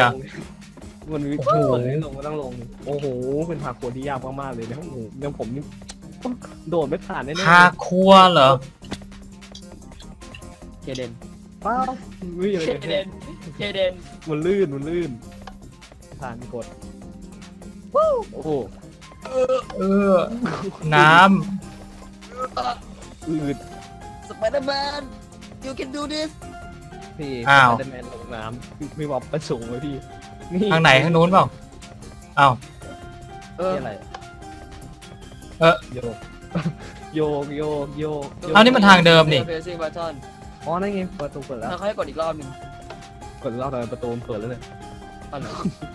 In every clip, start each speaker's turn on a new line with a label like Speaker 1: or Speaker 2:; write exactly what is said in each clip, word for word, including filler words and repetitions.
Speaker 1: เหรอ
Speaker 2: มันมี
Speaker 1: โอ้โห
Speaker 2: เปิดให้ลงก็ต้องลง โอ้โห เป็นพาโคนที่ยากมากๆเลยนะโอ้โหยังผมนี่โดดไม่ผ่านแน่ๆ
Speaker 1: พาครัวเหรอ
Speaker 3: เคเดน
Speaker 2: เป้าวิ่งอะไร
Speaker 3: เคเด
Speaker 2: เนี่ย
Speaker 3: นเคเดน
Speaker 2: มันลื่นมันลื่นผ่านกดโอ้โห
Speaker 1: เออ น้
Speaker 2: อืด
Speaker 3: สไปเดอร์แมน you can do this
Speaker 2: พี่
Speaker 1: อ้าว
Speaker 2: สไปเดอร์แมนลงน้ำมีบอกประสูงเลยพี่นี่
Speaker 1: ำทางไหนทางนู้นเปล่าอ้าว
Speaker 3: เออ
Speaker 2: นี่อะไร
Speaker 1: เออ
Speaker 2: โยก โยกโยกโยกโยก
Speaker 1: เอานี่มันทางเดิมนี่
Speaker 3: เพซซิ่งบัตทอน
Speaker 2: อ๋อนั่นไงประตูเปิดแล้ว
Speaker 3: ถ้าเขาให้กดอีกรอบหนึ่ง
Speaker 2: กดรอบทำไมประตูมันเปิดแล้วเนี่ย
Speaker 3: อ๋อเหรอก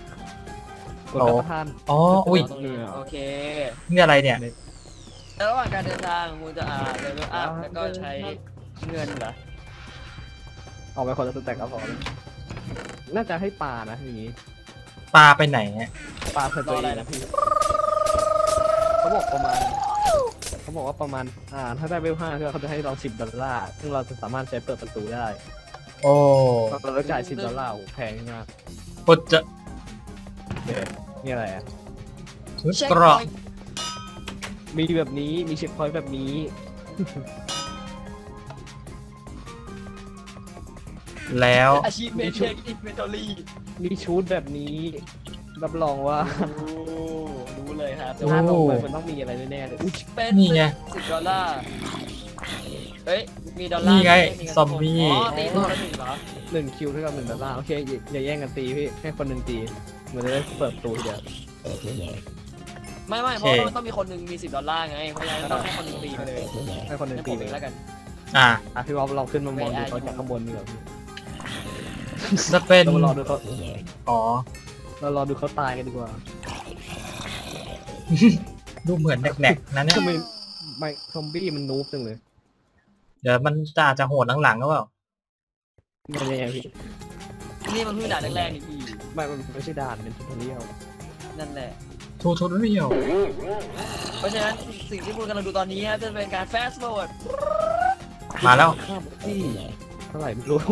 Speaker 2: ดกระทาน
Speaker 1: อ๋อ อุ้ย
Speaker 3: ตรงนี้โอเค
Speaker 1: นี่อะไรเนี่ย
Speaker 3: แล้วระหว่างการเดินทางคุณจะอ่าเดินรถอัพแล้วก็ใช้เงินเหรอ
Speaker 2: เอาไปคนละสแต็กก็พอแล้วน่าจะให้ปลานะอย่างนี้
Speaker 1: ปลาไปไหนอะ
Speaker 2: ปลาเพื่อตัวเองนะพี่เขาบอกประมาณเขาบอกว่าประมาณอ่าถ้าได้เวลห้าเขาจะให้เราสิบดอลลาร์ซึ่งเราจะสามารถใช้เปิดประตูได้
Speaker 1: โอ้
Speaker 2: เราต้องจ่ายสิบดอลลาร์โอ้แพงมาก
Speaker 1: กดจะ
Speaker 2: เด็นี่อะไรอ่ะ
Speaker 1: ชุด
Speaker 3: เช็ค
Speaker 1: เกราะ
Speaker 3: พอยต์
Speaker 2: มีแบบนี้มีเช็คพอยต์แบบนี้
Speaker 1: แล้ว
Speaker 3: อาชีพเมนเทคอินเวนทอรี่
Speaker 2: มีชุดแบบนี้รับรองว่า
Speaker 3: รู้เลยครับ
Speaker 1: โอ้
Speaker 2: ถ้าลงไปมันต้องมีอะไรแน่ๆเลยอุ๊ย
Speaker 3: เป็น
Speaker 1: นี่ไง
Speaker 3: สิบดอลลาร์เฮ้ยมีดอลลาร์
Speaker 1: นี่ไง
Speaker 3: มีเงิน
Speaker 1: ซอมบี้
Speaker 3: อ๋อตีตัวละหนึ่งเหรอ
Speaker 2: หนึ่งคิวเท่ากับหนึ่งดอลลาร์โอเคอย่าอย่าแย่งกันตีพี่ให้คนหนึ่งตีมันจะได้เปิดประตูเดียว
Speaker 3: ไม่ไม่เพ
Speaker 1: โอ
Speaker 3: ราะ
Speaker 1: เค
Speaker 3: ว่ามันต้องมีคนหนึ่งมีสิบดอลลาร์ไงเพราะฉะนั้นต้องให้คนหนึ่งตีไปเลย
Speaker 2: ให้คนหนึ่ง
Speaker 3: ให้
Speaker 2: ตี
Speaker 3: ผม
Speaker 2: ไป
Speaker 3: เอง
Speaker 2: แล้
Speaker 3: แล้ว วกัน
Speaker 1: อ่า
Speaker 2: อ่ะพี่วอลเราขึ้นมามองดู
Speaker 3: ไม่
Speaker 2: เขา
Speaker 3: อ่ะ
Speaker 2: จากข้างบนดีกว่าพี่
Speaker 1: จะเป็น
Speaker 2: เรามารอดูเขา
Speaker 1: อ๋อ
Speaker 2: เรารอดูเขาตายกันดีกว่า
Speaker 1: ดูเหมือนแหนกๆนะเนี่ย
Speaker 2: ทำไมไม่ซอมบี้มันนูบจังเลย
Speaker 1: เดี๋ยวมันจะอาจจะโหดหลังๆก็เปล่า
Speaker 2: ไม่แน่พี่
Speaker 3: นี่มันเพิ่งด่านแรกๆนี่พี่
Speaker 2: ไม่มันไม่ใช่ด่านเป็นทูทอเรียล
Speaker 3: นั่นแหละ
Speaker 1: ทูทูเรียล
Speaker 3: เพราะฉะนั้นสิ่งที่คุณกำลังดูตอนนี้ครับจะเป็นการ fast forward
Speaker 1: มาแล้ว
Speaker 2: ค่าที่เท่าไหร่ไม่รู้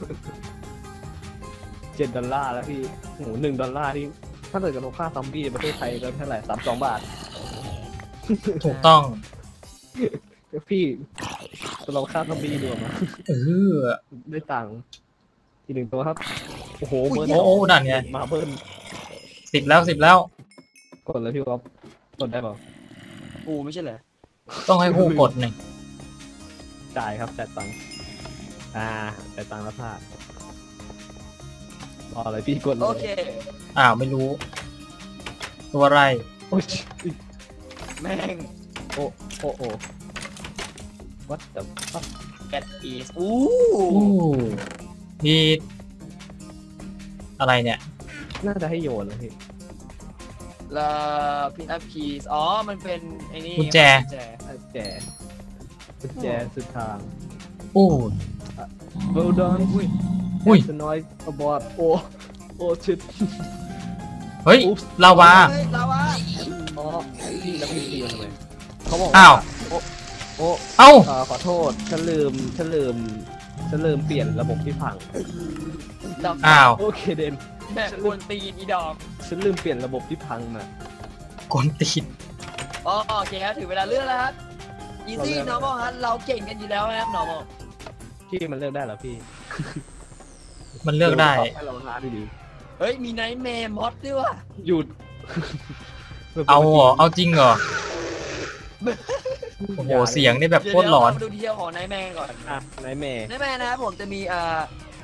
Speaker 2: เจ็ดดอลลาร์แล้วพี่โอ้โหหนึ่งดอลลาร์ที่ถ้าเกิดกับค่าซอมบี้ในประเทศไทยก็เท่าไหร่สามสองบาท
Speaker 1: ถูกต้อง
Speaker 2: พี่เราค่าซอมบี้ดีกว่ามา
Speaker 1: เออ
Speaker 2: ได้ตังค์อีกหนึ่งตัวครับ โอ้โห
Speaker 3: อุ้ย
Speaker 2: เบิร์
Speaker 1: โอ้โอ้นั่นไง
Speaker 2: มาเบิร์น
Speaker 1: สิบแล้วสิบแล้ว
Speaker 2: กดเลยพี่ก๊อฟกดได้เปล่า
Speaker 3: กูไม่ใช่เหรอ
Speaker 1: ต้องให้คู่กดหนึ่ง
Speaker 2: จ่ายครับจ่ายตังค์อ่าจ่ายตังค์แล้วพลาดรออะไรพี่กดเลย
Speaker 3: โอเค
Speaker 1: อ้าวไม่รู้ ตัวอะไร
Speaker 2: โอ้ย
Speaker 3: แม่ง
Speaker 2: โอ้โอ้โอ้ what the fuck
Speaker 3: get is อู้
Speaker 1: อู้มีอะไรเนี่ย
Speaker 2: น่าจะให้โยนนะพี่
Speaker 3: แล้วพินอัพคีสอ๋อมันเป็นไอ้นี่
Speaker 1: กุญแจ
Speaker 3: กุญแจ
Speaker 2: กุญแจกุญแจสุดทาง
Speaker 1: อู้
Speaker 2: well done อุ้ย
Speaker 1: อุ้ย
Speaker 2: จะน้อยอบอดโอ้โอ้ชิด
Speaker 1: เฮ้ย
Speaker 2: อุ๊บ
Speaker 1: ลาวา
Speaker 3: เฮ้ยลาวา
Speaker 2: อ๋อพี่แล้วพี่ตีมันทำไมเขาบอก
Speaker 1: อ้าว
Speaker 2: โอ้โอ้
Speaker 1: เอ้า
Speaker 2: เอ่อขอโทษฉันลืมฉันลืมฉันลืมเปลี่ยนระบบที่พัง
Speaker 3: ดอก
Speaker 1: อ้าว
Speaker 2: โอเคเดน
Speaker 3: แบบกวนตีนอีดอก
Speaker 2: ฉันลืมเปลี่ยนระบบที่พังมาก
Speaker 1: นตีน
Speaker 3: อ๋อโอเคครับถึงเวลาเลือกแล้วครับ easy
Speaker 2: เราเลือก
Speaker 3: normal ฮะเราเก่งกันอยู่แล้วนะครับ normal
Speaker 2: พี่มันเลือกได้เหรอพี่
Speaker 1: มันเลือกได้
Speaker 2: ให้เราหาดี
Speaker 3: เฮ้ยมีไนท์แมร์มอดด้วยว่ะ
Speaker 2: ๆหยุด
Speaker 1: เอาเหรอ เอาจริงเหรอ โอ้โห เสียงนี่แบบโคตรหลอน
Speaker 3: เดี๋ยวๆเรามาดูดีเทลของไนท์แมร์ก่อน
Speaker 2: อ่ะไหนแม่
Speaker 3: ไนท์แมร์นะครับผมจะมีอ่า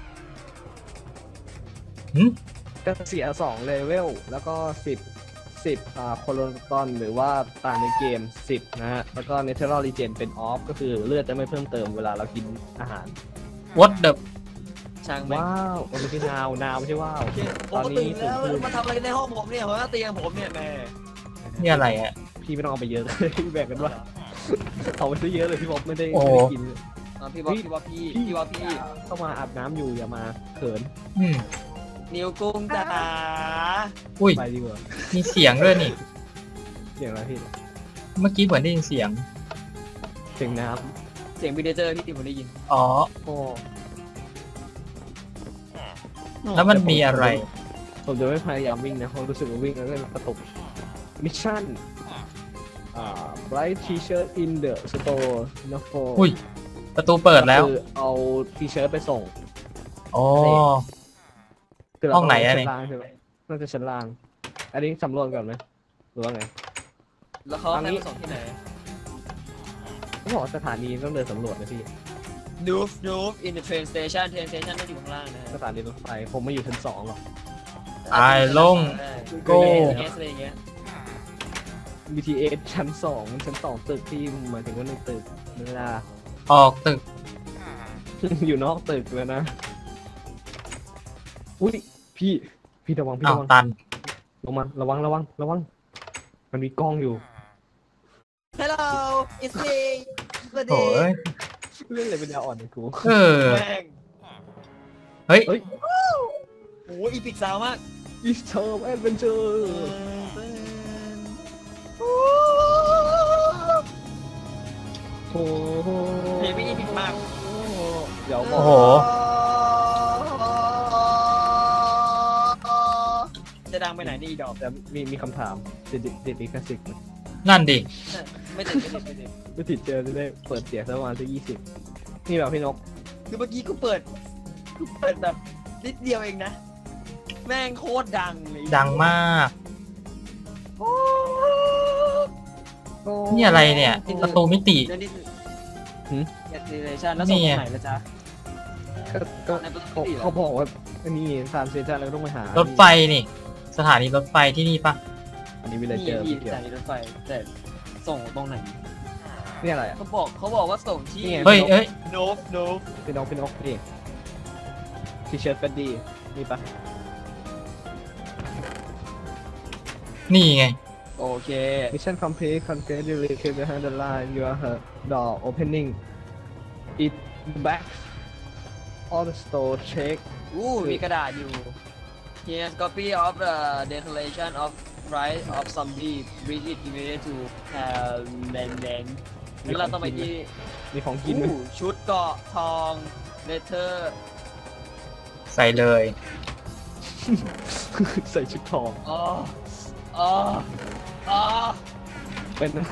Speaker 1: หึ
Speaker 2: ก็เสียสองเลเวลแล้วก็สิบสิบอ่าโคโลตอนหรือว่าต่างในเกมสิบนะฮะแล้วก็เนเธอรัลรีเจนเป็นออฟก็คือเลือดจะไม่เพิ่มเติมเวลาเรากินอาหาร
Speaker 1: what the
Speaker 3: ช่างแม่ง
Speaker 2: ว้าวมันไม่ใช่นาว นาวไม่ใช่ว้าว
Speaker 3: โอเคผ
Speaker 2: ต
Speaker 3: ม
Speaker 2: อน
Speaker 3: ก็
Speaker 2: นี้
Speaker 3: ตื่นแล้ว
Speaker 2: ถึงคืน
Speaker 3: มาทำอะไรในห้องผมเนี่ยผมว่าเตียงผมเนี่ยแม่
Speaker 1: นี่อะไรอ่ะ
Speaker 2: พี่ไม่ต้องเอาไปเยอะ พี่แบ่งกันว่าเอาไปซื้อเยอะเลยพี่บอกไม่ได้
Speaker 1: โอ้
Speaker 2: ไม่ได้กิน
Speaker 3: อ่าพี่ว่าพี่ว่าพี่พี่ว่าพี่
Speaker 2: เข้ามาอาบน้ำอยู่อย่ามาเขิน
Speaker 1: อืม
Speaker 3: นิวกุ้งจ๋า
Speaker 1: อุ้ย
Speaker 2: ไปดีกว่า
Speaker 1: มีเสียงด้วยนี่
Speaker 2: เสียงอะไรพี่
Speaker 1: เมื่อกี้เหมือนได้ยินเสียง
Speaker 2: เสียงน้
Speaker 3: เสียงวิดีเจอร์พี่ติผมได้ยิน
Speaker 1: อ๋อ
Speaker 2: ำโอ้
Speaker 1: แล้วมันมีอะไร
Speaker 2: ผมจะไม่พยายามวิ่งนะเพราะรู้สึกว่าวิ่งแล้วก็กระตุกมิชชั่นอ่า bright t-shirt in the store no for
Speaker 1: อุ้ย ประตูเปิดแล้ว
Speaker 2: คือเอา t-shirt ไปส่ง
Speaker 1: อ๋อ
Speaker 2: คืเรา
Speaker 1: ห้องไหนอะ
Speaker 2: ชั้
Speaker 1: เนี่ย
Speaker 2: ล่างใช่ไหมน่าจะชั้นล่าง อันนี้สำรวจก่อนไหมหรือว่าไง
Speaker 3: แล้วเขา
Speaker 2: ทางนี้
Speaker 3: ให้มาส่งที่ไหน
Speaker 2: เขาบอกว่าสถานีต้องเดินสำรวจนะพี่
Speaker 3: Noof Noof in the train station train station ไม่อยู่ข้างล่างนะ
Speaker 2: สถานีรถไฟผมไม่อยู่ชั้นสองหรอก
Speaker 1: ไอ้ลง โก้
Speaker 3: เอสอะไรอย่างเงี้ย
Speaker 2: บี ที เอส ชั้นสองชั้นสองตึกที่หมายถึงว่าในตึกเวลา
Speaker 1: ออกตึก
Speaker 2: อยู่นอกตึกเลยนะ อุ้ยพี่ พี่ระวังพี่
Speaker 1: อ้าว
Speaker 2: ระวัง
Speaker 1: ตัน
Speaker 2: ลงมาระวังระวังระวัง มันมีกล้องอยู่
Speaker 3: Hello it's me สวัส
Speaker 1: โถ่
Speaker 3: ดี
Speaker 1: เอ้ย
Speaker 2: เรื่องอะไรเป็นยาอ่อนในกู
Speaker 1: เออ
Speaker 3: แม่ง
Speaker 1: เฮ้ย
Speaker 2: เฮ้ย
Speaker 3: โอ้อีพิกสาวมาก
Speaker 2: It's time adventure โอ้โห
Speaker 3: เพลงไม่อีพิกมาก
Speaker 2: เดี๋ยวบ
Speaker 1: โอ้
Speaker 2: อก
Speaker 1: โห
Speaker 3: จะดังไปไหนนี่อีดอก
Speaker 2: แต่มีมีคำถามติดติดลิขสิทธิ์ไหม
Speaker 1: นั่นดิ
Speaker 3: ไม่ติดไม่ติดไม่ติด
Speaker 2: ไม่ติดเจอจะได้เปิดเสียงสักประมาณสักยี่สิบนี่แบบพี่นก
Speaker 3: คือเมื่อกี้กูเปิดเปิดแบบนิดเดียวเองนะแม่งโคตรดังเลย
Speaker 1: ดังมาก
Speaker 3: โอ้
Speaker 1: นี่อะไรเนี่ยประตูมิติ
Speaker 3: นั่นนี่คือแอคทิเวชั่นแล้วส่งตรงไหนละจ๊ะ
Speaker 2: ก็ก็เขาเขาบอกว่าอันนี้สามเซนจ้าเราต้องไปหาร
Speaker 1: ถไฟนี่ สถานีรถไฟที่นี่ปะ
Speaker 2: อันนี้วิลเล
Speaker 3: นี่
Speaker 2: เจอร์
Speaker 3: พี่
Speaker 2: เกี่ยว
Speaker 3: สถานีรถไฟแต่ส่งตรงไหน
Speaker 2: นี่อะไรอ่ะ
Speaker 3: เขาบอกเขาบอกว่าส่งที่
Speaker 2: นี่ไง
Speaker 1: เฮ้ยเอ้ย
Speaker 3: โนฟโนฟ
Speaker 2: เป็นนกเป็นนกนี่ทีเชิร์ตก็ดีนี่ปะ
Speaker 1: นี่ไง
Speaker 3: โอเค
Speaker 2: Mission complete conquer the relief behind the line you are her door opening it back all the store check
Speaker 3: อู้มีกระดาษอยู่ Here's copy of the Declaration of Rights of Zombie Read it immediately to Palenden งั้นเราต้องไปที่
Speaker 2: มีของกินไหม
Speaker 3: อู้ชุดเกราะทองเลเทอร์
Speaker 1: ใส่เลย
Speaker 2: ใส่ชุดทอง
Speaker 3: อ๋ออ๋ออ๋อ
Speaker 2: เป็นอะไร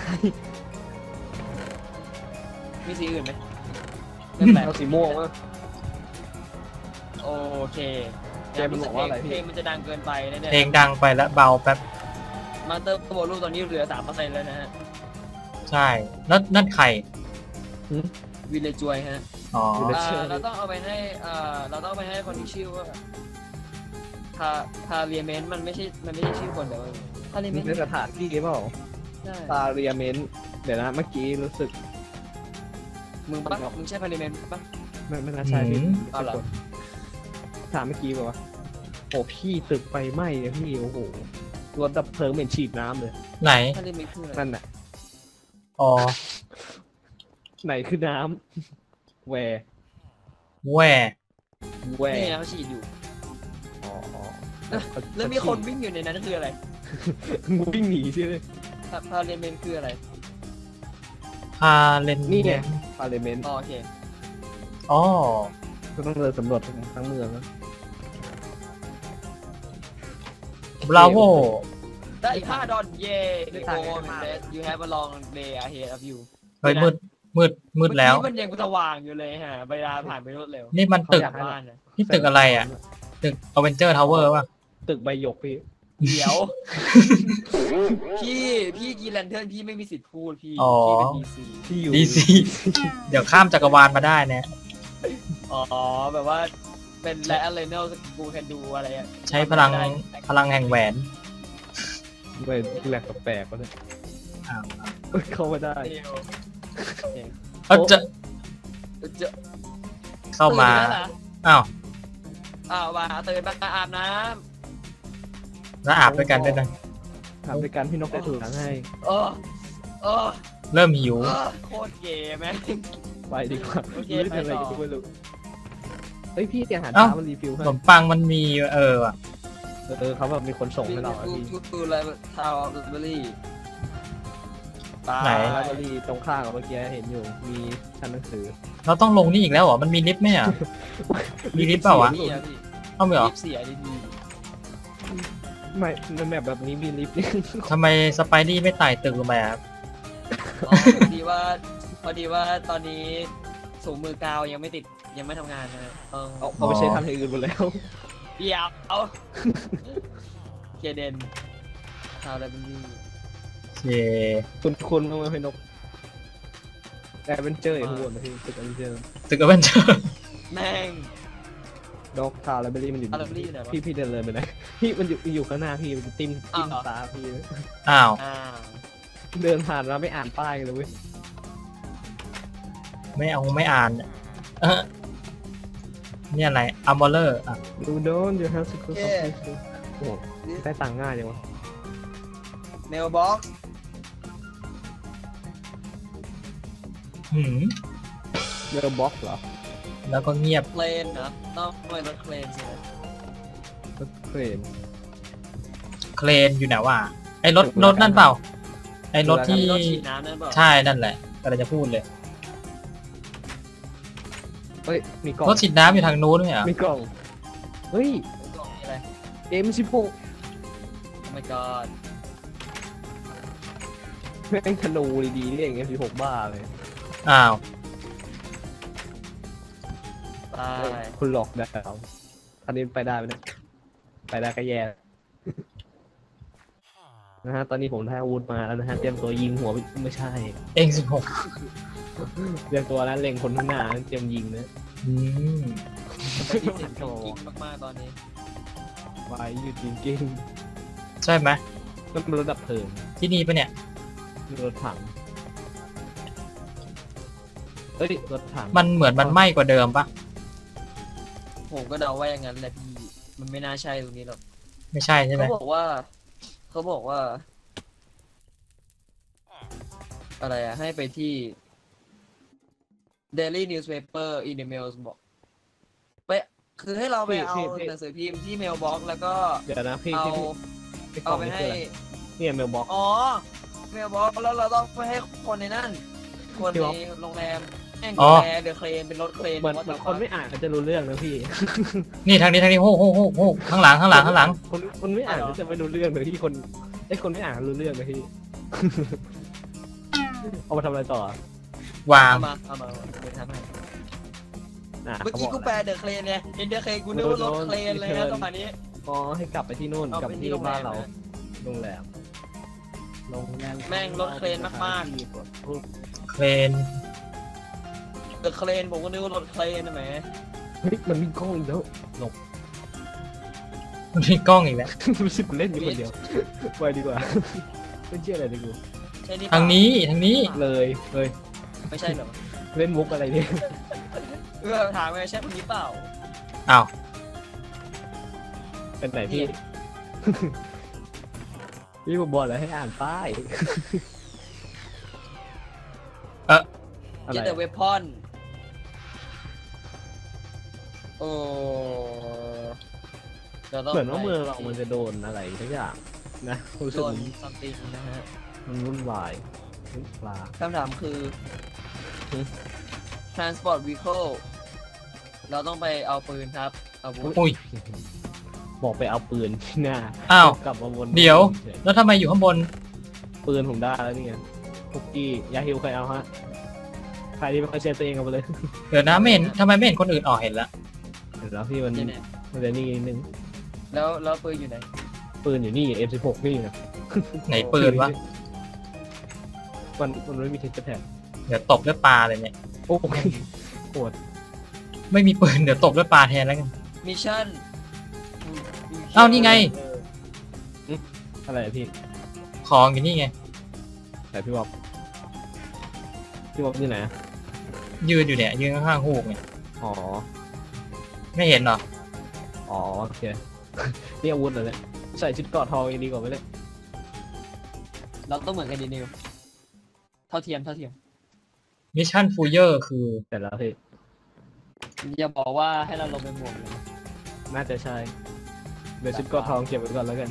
Speaker 3: มีสีอื่นไหม
Speaker 2: เอาสีม่วงวะ
Speaker 3: โอเค
Speaker 2: เกมมันบอกว่าอะไรพี่
Speaker 3: เพลงมันจะดังเกินไปนะเนี่ย
Speaker 1: เพลงดังไปแล้วเบาแป๊บ
Speaker 3: มาเตอร์โบลูตอนนี้เหลือสามเปอร์เซ็นต์แล้วนะฮะ
Speaker 1: ใช่แล้วนั่นใคร
Speaker 3: วิลเลจวยฮะ
Speaker 1: อ๋อ
Speaker 3: อ่าเราต้องเอาไปให้อ่าเราต้องเอาไปให้คนที่ชื่อว่าพาพาเรียเมนมันไม่ใช่มันไม่ใช่ชื่อคนแต่ว่าพาเรียเม
Speaker 2: มัน
Speaker 3: น
Speaker 2: เป็นสถานที่เปล่า
Speaker 3: ใช่
Speaker 2: ตาเรียเมนเดี๋ยวนะเมื่อกี้รู้สึก
Speaker 3: มึงปะมึงใช่พาเรียเมนปะ
Speaker 2: ไม่ไม่น่าใช่พี่
Speaker 3: เอาเหรอ
Speaker 2: ถามเมื่อกี้บอกว่าโอ้พี่ตึกไฟไหม้เนี่ยพี่โอ้โหรถดับเพลิงเหม็นฉีดน้ำเลย
Speaker 1: ไหน
Speaker 3: พาเรียเมนคืออะไร
Speaker 2: นั่นน่ะ
Speaker 1: อ๋อ
Speaker 2: ไหนคือน้ำแวร์
Speaker 1: แหว
Speaker 2: แว
Speaker 3: นี่
Speaker 2: ร์
Speaker 3: ไงเขาฉีดอยู่
Speaker 2: อ๋ออ๋อ
Speaker 3: แล้วมีคนวิ่งอยู่ในนั้นคืออะไร
Speaker 2: มึงวิ่งหนีใช่ไหม
Speaker 3: พาพาเรียเมนคืออะไร
Speaker 1: พาเล่น
Speaker 2: นี่ไงพาเลเมนต์
Speaker 3: อ๋อโอเค
Speaker 1: อ๋อ
Speaker 2: ก็ต้องเดินสำรวจทั้งเมืองนะ
Speaker 1: บราโว
Speaker 3: ได้อีกห้าดอลเย่โอ้โหมันเดส you have a long day ahead of you
Speaker 1: เฮ้ยมืดมืดมืดแล้ว
Speaker 3: เมื่อกี้มันยังสว่างอยู่เลยฮะเวลาผ่านไปรวดเร็ว
Speaker 1: นี่มันตึก
Speaker 3: กลับบ้านนะ
Speaker 1: นี่ตึกอะไรอ่ะ ตึกอเวนเจอร์ทาวเวอร์ป่ะ
Speaker 2: ตึกใบหยกพี่
Speaker 3: เดี๋ยว พี่พี่กีแลนเทิร์นพี่ไม่มีสิทธิ์พูดพี่
Speaker 1: อ๋อ
Speaker 3: พี่เป็นดีซี
Speaker 2: ที่อยู่
Speaker 1: ดีซี เดี๋ยวข้ามจักรวาลมาได้เนี่ย
Speaker 3: อ๋อแบบว่าเป็นและอะไรเนลกูแคนดูอะไรอะ
Speaker 1: ใช้พลังพลังแห่งแหวน
Speaker 2: ไปแหลกแปลกๆก็ได้
Speaker 1: อ้าว
Speaker 2: เข้ามาได้
Speaker 3: เดียว
Speaker 1: เอ้าจะ
Speaker 3: จะ
Speaker 1: เข้ามา
Speaker 3: ตื่นแล้วเหรอ
Speaker 1: อ้าว
Speaker 3: อ้าวว่าตื่นมาอาบน้
Speaker 1: แล้วอาบด้วยกันด้วยนะ
Speaker 2: ทำในการพี่นกได้ถูกหลังให้
Speaker 3: ำเออเออ
Speaker 1: เริ่มหิว
Speaker 3: เออโคตรเก๋แม่ง
Speaker 2: ไปดีกว่า
Speaker 3: โอเค
Speaker 2: ไม่ได้เป็นอะไร
Speaker 3: ไปต่อ
Speaker 2: ก็ไม่รู้เฮ้ยพี่อาหาร
Speaker 1: เอ้า
Speaker 2: เช้ามันรีฟิล
Speaker 1: ข
Speaker 2: ให้
Speaker 1: นมปังมันมีเออว่ะ
Speaker 2: เออเขาแบบมีคนส่งให้เราอะ
Speaker 3: ดู
Speaker 2: พี่
Speaker 3: ดูดูอะไรทาวน์เบอรี่
Speaker 1: ไหน
Speaker 2: ไลบรารีตรงข้างกับเมื่อกี้เห็นอยู่มีชั้นหนังสือ
Speaker 1: เราต้องลงนี่อีกแล้วเหรอ มันมีลิฟต์ไหมอ่ะ มีลิฟต์เปล่าวะ
Speaker 3: นี่อะพี่
Speaker 1: เข้าไม่เหรอ
Speaker 3: ลิฟต์เสียดีดี
Speaker 2: ไม่ในแบบแบบนี้มีลิฟต์นี่
Speaker 1: ทำไมสไปดี้ไม่ไต่ตึกลงไปอ่ะ
Speaker 3: อ๋อพอดีว่าพอดีว่าตอนนี้สูงมือกาวยังไม่ติดยังไม่ทำงานนะต้อง
Speaker 2: เอาเขาไปใช้ทำอย่างอื่นหมดแล้ว
Speaker 3: เดี๋ยวเอาเคเดนทาวน์ไลบรารี
Speaker 1: เย่
Speaker 2: คุณคุณมาไหมพี่นกแอดเวนเจอร์อย่างข้างบนนะพี่ตึกแอดเวนเจอร์
Speaker 1: ตึกอเวนเจอร์
Speaker 3: แม่ง
Speaker 2: ดอกทาวไลบรารีมันอยู่
Speaker 3: ทาวน์ไลบรารีอยู่ไหนวะ
Speaker 2: พี่พี่เดินเลยไปไหนพี่มันอยู่อยู่ข้างหน้าพี่มันจะติ้มติ้ม
Speaker 3: อ้าว
Speaker 2: ตาพี่
Speaker 1: อ้าว
Speaker 3: อ่า
Speaker 2: เดินผ่านมาไม่อ่านป้ายเลยเว้ย
Speaker 1: ไม่เอาไม่อ่านเออเนี่ยอะไรอัมเบอร์อ่ะ
Speaker 2: ดูโดน you have to go someplace new โอ้โหได้ตังค์ง่ายจังวะ
Speaker 3: เมลบ็อกซ์
Speaker 1: หืม
Speaker 2: เรือบ็อกเหรอ
Speaker 1: แล้วก็เงียบ
Speaker 3: เคลนนะต้องไปรถเคลนสินะ
Speaker 2: รถเครน
Speaker 1: เครนอยู่ไหนวะไอ้รถรถนั่นเปล่า ไอ้รถที่
Speaker 3: รถฉีดน้ำนั่นเปล่า
Speaker 1: ใช่นั่นแหละก็เลยจะพูดเลย
Speaker 2: เฮ้ยมีกล่อง
Speaker 1: รถฉีดน้ำอยู่ทางนู้นไหมอ่ะ
Speaker 2: มีกล่องเฮ้ย
Speaker 3: กล่องนี้อะไร
Speaker 2: เอ็มสิบหก
Speaker 3: โอ้ my god
Speaker 2: แม่งธนูดีๆนี่เองเอ็มสิบหกบ้าเลย
Speaker 1: อ้าว
Speaker 2: เ
Speaker 3: ตาย
Speaker 2: คุณหลอกได้แล้วอันนี้ไปได้ไหมเนี่ยไปได้ก็แย่นะฮะตอนนี้ผมได้อาวุธมาแล้วนะฮะเตรียมตัวยิงหัวไม่ใช่
Speaker 1: เองสิบหก
Speaker 2: เตรียมตัวแล้วเล็งคนข้างหน้าเตรียมยิงนะ
Speaker 1: อืม
Speaker 3: แต่ที่เสียงกิ๊กมากๆตอนนี้
Speaker 2: ไว้อยู่จริงจริง
Speaker 1: ใช่ไหม
Speaker 2: นั่นมันรถดับเพลิง
Speaker 1: ที่นี่ปะเนี่ย
Speaker 2: รถถังเอ้ยรถถัง
Speaker 1: มันเหมือนมันไหม้กว่าเดิมปะ
Speaker 3: ผมก็เดาว่าอย่างนั้นแหละพี่มันไม่น่าใช่ตรงนี้หรอก
Speaker 1: ไม่ใช่ใช่ไหม
Speaker 3: เขาบอกว่าเขาบอกว่า อะไรอะให้ไปที่ Daily Newspaper in the Mail บอกไปคือให้เราไปเอาหนังสือพิมพ์ที่ Mailbox แล้วก็
Speaker 2: เดี๋ยวนะพี่
Speaker 3: เอา
Speaker 2: พี่พี่
Speaker 3: เอาไปให้
Speaker 2: เนี่ยเมลบ็อก
Speaker 3: อ๋อ Mailbox แล้วเราต้องไปให้คนในนั่น คน
Speaker 2: ที่
Speaker 3: ใน
Speaker 2: ว่า
Speaker 3: โรงแรมแม่งดูแลเดอะเครนเป็นรถเครน
Speaker 2: เหมือน
Speaker 3: ว่า
Speaker 2: เหมื
Speaker 3: แต่
Speaker 2: อนคนไม่อ่านก็จะรู้เรื่องนะพี่
Speaker 1: นี่ทางนี้ทางนี้โฮกโฮกโฮกโฮกข้างหลังข้างหลังข้างหลัง
Speaker 2: คนคนไม่อ่านก็จะไม่รู้เรื่องเลยที่คนไอ้คนไม่อ่านรู้เรื่องเลยพี่ เอามาทำอะไรต่อ
Speaker 1: วาง
Speaker 3: เอามาเอามาเดี๋ยวทำให้
Speaker 2: อ่ะ
Speaker 3: เมื่อกี้
Speaker 2: ขาบ
Speaker 3: กูแปลเดอะเครนเนี่ยเห็นเดอะเครนกูนึกว่ารถเครนเลยนะตรงนี้
Speaker 2: อ๋อให้กลับไปที่นู่น
Speaker 3: เอา
Speaker 2: กลับ
Speaker 3: ไป
Speaker 2: ไป
Speaker 3: ที่
Speaker 2: ที่
Speaker 3: โรงแรม
Speaker 2: บ้านเรา
Speaker 3: นะ
Speaker 2: โรงแรมโรงแรม
Speaker 3: แม่งรถเครนมาก
Speaker 1: เครน
Speaker 3: เดอะเครนผมก็นึกว่ารถเครนนะแหม
Speaker 2: เฮ้ยมันมีกล้องอีกแล้วหลบ
Speaker 1: มันมีกล้องอีกแล้ว
Speaker 2: รู้สึกเล่นอยู่คนเดียวไปดีกว่าไม่เชื่ออะไรเลยกู
Speaker 3: ใช่นี่
Speaker 1: ทางนี้ทางนี้
Speaker 2: เลยเลย
Speaker 3: ไม่ใช่เหรอ
Speaker 2: เล่นมุกอะไรเนี่ย
Speaker 3: เออถามไปใช่คนนี้เปล่า
Speaker 1: อ้าว
Speaker 2: เป็นไหนพี่ พี่ผมบอกแล้วให้อ่านป้าย
Speaker 1: เอ๊ะ
Speaker 2: อะไร
Speaker 3: เจตเวพอนโอ้เราต้อง
Speaker 2: เหมือนว่าเมืองเรามันจะโดนอะไรทุกอย่างนะรู้สึ
Speaker 3: โด
Speaker 2: ก
Speaker 3: น
Speaker 2: มัน
Speaker 3: ซัมติงนะฮะ
Speaker 2: มันวุ่นวายวุ่นวาย
Speaker 3: คำถามคือ transport vehicle เราต้องไปเอาปืนครับอาวุธ
Speaker 1: อุ้ย
Speaker 2: บอกไปเอาปืนที่หน้า
Speaker 1: อ้าว
Speaker 2: กลับมาวน
Speaker 1: เดี๋ยว แล้วทำไมอยู่ข้างบน
Speaker 2: ปืนผมได้แล้วนี่ไงคุกกี้ยาฮิวใครเอาฮะใครที่ไม่ค่อยเชื่อตัวเองเอาไปเลย
Speaker 1: เดี๋ยวนะไม่เห็นทำไมไม่เห็นคนอื่นออกเห็นแล้ว
Speaker 2: เห็นแล้วพี่มัน
Speaker 3: เนี่ยเนี่ย
Speaker 2: มันจะนี่นิดนึง
Speaker 3: แล้วแล้วปืนอยู่ไหน
Speaker 2: ปืนอยู่นี่ เอ็ม สิบหก นี่นะ
Speaker 1: ไหนปืนวะ
Speaker 2: มันมันไม่มีเทคแท็ก
Speaker 1: เดี๋ยวตบด้วยปลาเลยเนี่ย
Speaker 2: โอ้ยโหด
Speaker 1: ไม่มีปืนเดี๋ยวตบด้วยปลาแทนแล้วกัน
Speaker 3: มิชชั่น
Speaker 1: เอ้านี่ไง
Speaker 2: อืมอะไรอะพี่
Speaker 1: ของอยู่นี่ไง
Speaker 2: ไหนพี่บ๊อบพี่บ๊อบอยู่ไหนอะ
Speaker 1: ยืนอยู่เนี่ยยืนข้างๆหูกเนี่ย
Speaker 2: อ๋อ
Speaker 1: ไม่เห็นเหรอ
Speaker 2: อ๋อโอเค นี่อาวุธเหรอเนี่ยใส่ชุดเกราะทองยังดีกว่าไหมเนี่ย
Speaker 3: เราต้องเหมือนกันดีนิวเท่าเทียมเท่าเทียม
Speaker 1: มิชชั่นฟูเยอร์คือ
Speaker 2: แต่แล้วพี่
Speaker 3: อย่าบอกว่าให้เราลงไปหมวกเลย
Speaker 2: น่าจะใช่เดี๋ยวชุดเกราะทองเก็บไว้ก่อนแล้วกัน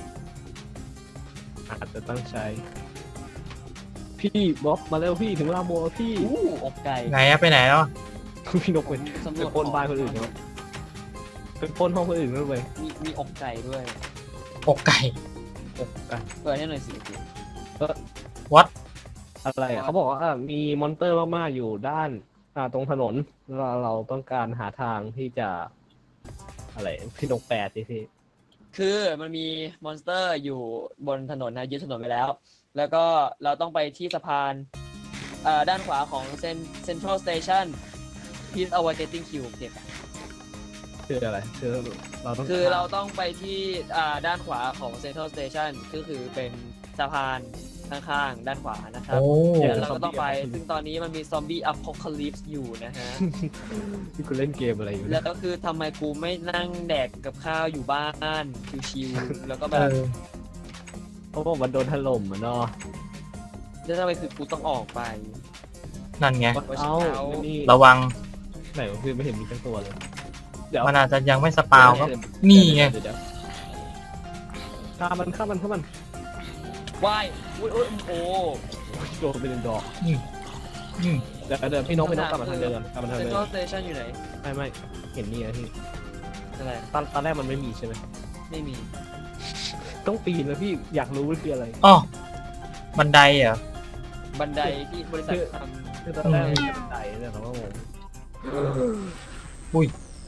Speaker 2: อาจจะต้องใช้ พี่บ๊อบมาแล้วพี่ถึงลาโบแล้วพี่
Speaker 3: อู้อกไก่
Speaker 1: ไหนอะไปไหนแล้วอะ
Speaker 2: พี่นกเป็น
Speaker 3: สำร
Speaker 2: เป็
Speaker 3: วน จ
Speaker 2: ปล้นบ้านคนอื่นเขาเป็นปล้นห้องคนอื่นนั่นเลย
Speaker 3: มีมีอกไก่ด้วย
Speaker 1: อกไก่
Speaker 3: เปิดให้หน่อยสิ
Speaker 1: วัด
Speaker 2: อะไรอ่ะเขาบอกว่าอ่ะมีมอนเตอร์มากๆอยู่ด้านอ่าตรงถนนเราเราต้องการหาทางที่จะ อะไรพี่นกแปดสิพี่
Speaker 3: คือมันมีมอนสเตอร์อยู่บนถนนนะยึดถนนไปแล้ว แล้วก็เราต้องไปที่สะพานเอ่อด้านขวาของเซนเซ็นทรัลสเตชันพีซเอาไว้เตติ้งคิวเก็บ
Speaker 2: คืออะไรคือเราต้อง
Speaker 3: คือเราต้องไปที่อ่าด้านขวาของเซ็นทรัลสเตชันก็คือเป็นสะพานข้างๆ ด้านขวานะครับ
Speaker 1: โอ้
Speaker 3: แล้วเราก็ต้องไป ซึ่งตอนนี้มันมีซอมบี้อพอคาลิปส์อยู่นะฮะ
Speaker 2: ที่คุณเล่นเกมอะไรอยู่
Speaker 3: แล้
Speaker 2: เนี่
Speaker 3: วย ก็คือทำไมกูไม่นั่งแดกกับข้าวอยู่บ้านชิวๆแล้วก็แบ
Speaker 1: เอบ อ
Speaker 2: เพราะว่ามันโดนถล่มอ่ะเนาะ
Speaker 3: แล้วทำไมคือกูต้องออกไป
Speaker 1: นั่นไง
Speaker 3: เพราะ
Speaker 2: เอ้า
Speaker 3: เช้า
Speaker 2: นี่
Speaker 1: ระวัง
Speaker 2: ไหนวะพี่ไม่เห็นมีทั้งตัวเลยเดี๋ยว
Speaker 1: มันอาจจะยังไม่สปาวครับ นี่ไง
Speaker 2: เดี๋ยวเดี๋ยวฆ่ามันฆ่ามันฆ่ามัน
Speaker 3: วายอุ้ยอุ้ยโอ้
Speaker 2: โดนเป็นดอก
Speaker 1: อืม
Speaker 2: เดี๋ยวเดี๋ยวพี่นกพี่นกกลับมาทางเดิมกลับมาทาง
Speaker 3: เซ็น
Speaker 2: เดิ
Speaker 3: ทรั
Speaker 2: ม
Speaker 3: ลสเตชันอยู่ไหน
Speaker 2: ไม่ไม่เห็นนี่นะพี่
Speaker 3: อะไร
Speaker 2: ตอนตอนแรกมันไม่มีใช่ไหม
Speaker 3: ไม่มี
Speaker 2: ต้องปีนนะพี่อยากรู้ว่าคืออะไร
Speaker 1: อ๋อบันไดเหรอ
Speaker 3: บันไดที่บริษัทท
Speaker 2: คือตอนแรกมันจะเป็นไดเนี่ยเราก็งง
Speaker 3: ำ
Speaker 1: อุ้ย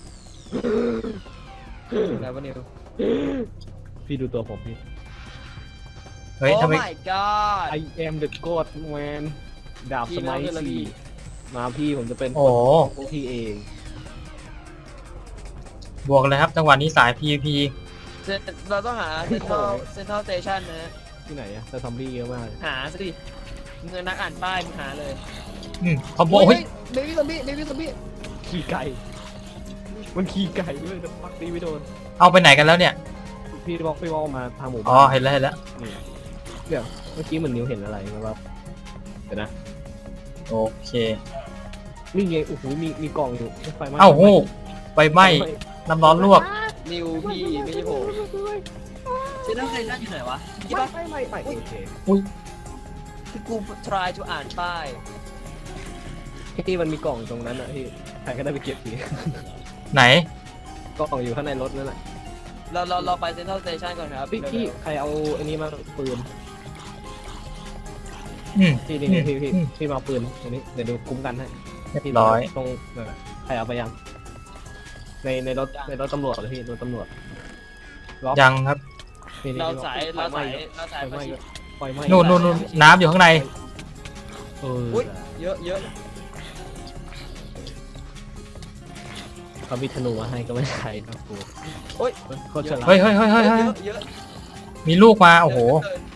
Speaker 3: แล้ววะนิว
Speaker 2: พี่ดูตัวผมพี่
Speaker 1: เฮ้ย
Speaker 3: โอ้
Speaker 1: ทำไม
Speaker 3: my god
Speaker 2: I am the god man ดาบสมัย
Speaker 3: พี่เล่าเลยเหรอพี่
Speaker 2: สี่มาพี่ผมจะเป็น
Speaker 1: โอ้
Speaker 2: พวกพี่เอง
Speaker 1: บวกเลยครับจังหวะนี้สาย พี พี
Speaker 3: เซ็นเราต้องหาเซ็นทรัลเซ็นทรัลสเตชันนะ
Speaker 2: ที่ไหนอะแต่ซอมบี้เยอะมากเลย
Speaker 3: หาสิเงินนักอ่านป้ายมึงหาเลย
Speaker 1: อืมคอมโบเฮ้ย
Speaker 3: เบบี้ซอมบี้เบบี้ซอมบี้
Speaker 2: ขี่ไก่ มันขี่ไก่ด้วยแต่ปักตีไม่โดน
Speaker 1: เอาไปไหนกันแล้วเนี่ย
Speaker 2: พี่บอกพี่บอกมาทางหมู่
Speaker 1: อ๋
Speaker 2: บ้า
Speaker 1: อน เห็นแล้วเห็นแล้ว
Speaker 2: นี่เดี๋ยวเมื่อกี้เหมือนนิ้วเห็นอะไรไหมว่าเดี๋ยวนะ
Speaker 1: โอเค
Speaker 2: นี่ไงโอ้โหมีมีกล่องอยู่ไฟไหม้
Speaker 1: เอ้าโหไฟไหม้น้ำร้อนลวก
Speaker 3: นิวพี่ไม่ใช่ผมเซ็นทรัลสเตชันอยู่ไหนวะยี่
Speaker 2: ไม่
Speaker 3: ปะ
Speaker 2: ไม่ไม่ไม่โอเค
Speaker 3: คือกู try to อ่านป้าย
Speaker 2: ที่มันมีกล่องตรงนั้นอะที่ใครก็ได้ไปเก็บที
Speaker 1: ไหน
Speaker 2: กล่องอยู่ข้างในรถนั่นแหละ
Speaker 3: เราเราเราไปเซ็นทรัลสเตชันก่อนครับ
Speaker 2: พี่พี่ใครเอาอันนี้มาปืน
Speaker 1: อืม
Speaker 2: พี่นี่
Speaker 1: อืม
Speaker 2: พี่พี่
Speaker 1: อืม
Speaker 2: พี่มาเอาปืนอันนี้เดี๋ยวดูคุ้มกันให้
Speaker 1: เรียบร้อย
Speaker 2: ตรงนั่นแหละใครเอาไปยัง ในในรถในรถตำรวจเหรอพี่รถตำรวจล็อก
Speaker 1: ยังครับ
Speaker 2: นี่นี่
Speaker 3: เรา
Speaker 2: นี่
Speaker 3: สาย
Speaker 2: ไฟ
Speaker 3: เรา
Speaker 2: ไหม้
Speaker 3: สายเราสาย
Speaker 2: ไฟไหม้
Speaker 3: มาชิด
Speaker 2: ไฟไหม้
Speaker 1: นู่นนู่นนู่นน้ำอยู่ข้างใน
Speaker 2: เออ
Speaker 3: อุ้ยเยอะเยอะ
Speaker 2: เขามีธนูมาให้ก็ไม่ใช่นะครู
Speaker 3: โอ้ย
Speaker 2: โคตรฉลาด
Speaker 1: เฮ้ยเฮ้ยเฮ้ยเฮ้ย
Speaker 3: เย
Speaker 1: เฮ้ย
Speaker 3: อะเยอะ
Speaker 1: มีลูกมาโอ้โห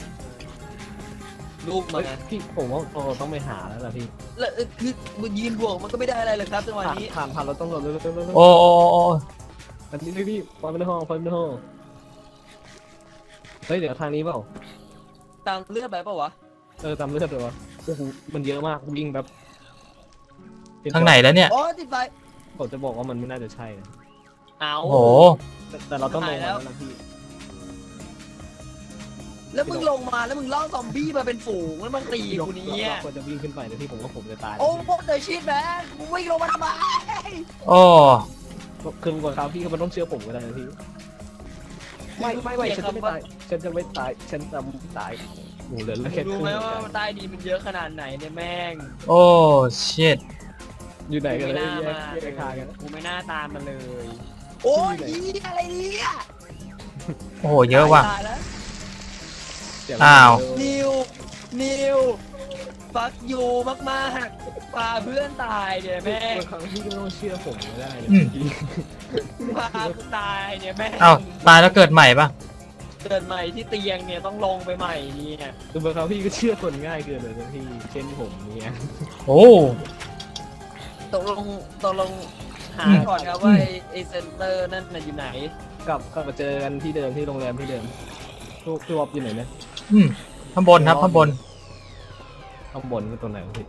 Speaker 3: ลูกมา
Speaker 2: เฮ้ยพี่ผมว่าเราต้องไปหาแล้วล่ะพี่
Speaker 3: แล้วคือมึงยืนบวกมันก็ไม่ได้อะไรเลยครับจังหวะ
Speaker 2: ผ่าน
Speaker 3: นี้
Speaker 2: ผ่านผ่านเราต้องรถเร็วเร็วเร็วเร็ว
Speaker 1: โอ้โอ้โอ้โอ้
Speaker 2: อันนี้พี่พี่ไฟในห้องไฟในห้องเฮ้ยเดี๋ยวทางนี้เปล่า
Speaker 3: ตามเลือดไปเปล่าวะ
Speaker 2: เออตามเลือดเลยวะโอ้โหมันเยอะมากวิ่งแบบ
Speaker 1: ทางไหนแล้วเนี่ย
Speaker 3: โอ้ติดไฟ
Speaker 2: ผมจะบอกว่ามันไม่น่าจะใช่นะ
Speaker 3: เอา
Speaker 1: โอ้โห
Speaker 2: แต่แต่เราต้องลง
Speaker 3: หายแล้
Speaker 2: มาว แล้วนะพี่
Speaker 3: แล้วมึงลงมาแล้วมึงล่อซอมบี้มาเป็นฝูงแล้วมันตีกูเนี้ย
Speaker 2: เราควรจะวิ่งขึ้นไปแต่ที่ผมว่าผมจะตาย
Speaker 3: โอ้พวกเดอะชีตแมนมึงวิ่งลงมาทำไม
Speaker 1: โอ้
Speaker 2: ขึ้นก่อนครับพี่ก็มันต้องเชื่อผมก็ได้นะพี่ไม่ไม่ไม่ฉันจะไม่ตายฉันจะไม่ตายฉันจะไม่ตายโอ้เหลือแค่ค
Speaker 3: รู้
Speaker 2: รึ่ง
Speaker 3: ไหม
Speaker 2: หัว
Speaker 3: ว่า
Speaker 2: ใจ
Speaker 3: มันใต้ดีมันเยอะขนาดไหนเนี่ยแม่ง
Speaker 1: โอ้ชิต
Speaker 2: อยู่ไหน
Speaker 3: กู
Speaker 2: กัน
Speaker 3: ไม่
Speaker 2: เลย
Speaker 3: น่า
Speaker 2: แยก
Speaker 3: มา
Speaker 2: แยกทางกัน
Speaker 3: กูไม่น่าตามมันเลย โอ้ยอีอะไรเนี่ย
Speaker 1: โอ้โหเยอะว่ะ
Speaker 3: ตายแล้ว
Speaker 2: เดี๋ย
Speaker 1: อ้าว
Speaker 3: นิว นิว ฟักยูมากๆพาเพื่อนตายเนี่ยแม่ง
Speaker 2: บางครั้งพี่ก็ไม่ต้องเชื่อผมก็ได้นะ
Speaker 1: อืม
Speaker 2: พี่
Speaker 3: พากูตายเนี่ยแม่ง
Speaker 1: เอ้าตายแล้วเกิดใหม่ปะ
Speaker 3: เกิดใหม่ที่เตียงเนี่ยต้องลงไปใหม่เนี่ย
Speaker 2: คือบางครั้งพี่ก็เชื่อคนง่ายเกินเลยนะพี่เช่นผมเนี่ย
Speaker 1: โอ้
Speaker 3: ตกลงตกลงหา
Speaker 1: อืม
Speaker 3: ก่อนครับว่าไอ้ไอเซนเตอร์นั่นน่ะอยู่ไหน
Speaker 2: กลับกลับมาเจอกันที่เดิมที่โรงแรมที่เดิมพี่พี่วอบอยู่ไหนนะ
Speaker 1: อืมข้างบนครับข้างบน
Speaker 2: ข้างบนก็ตัวไหนวะพี่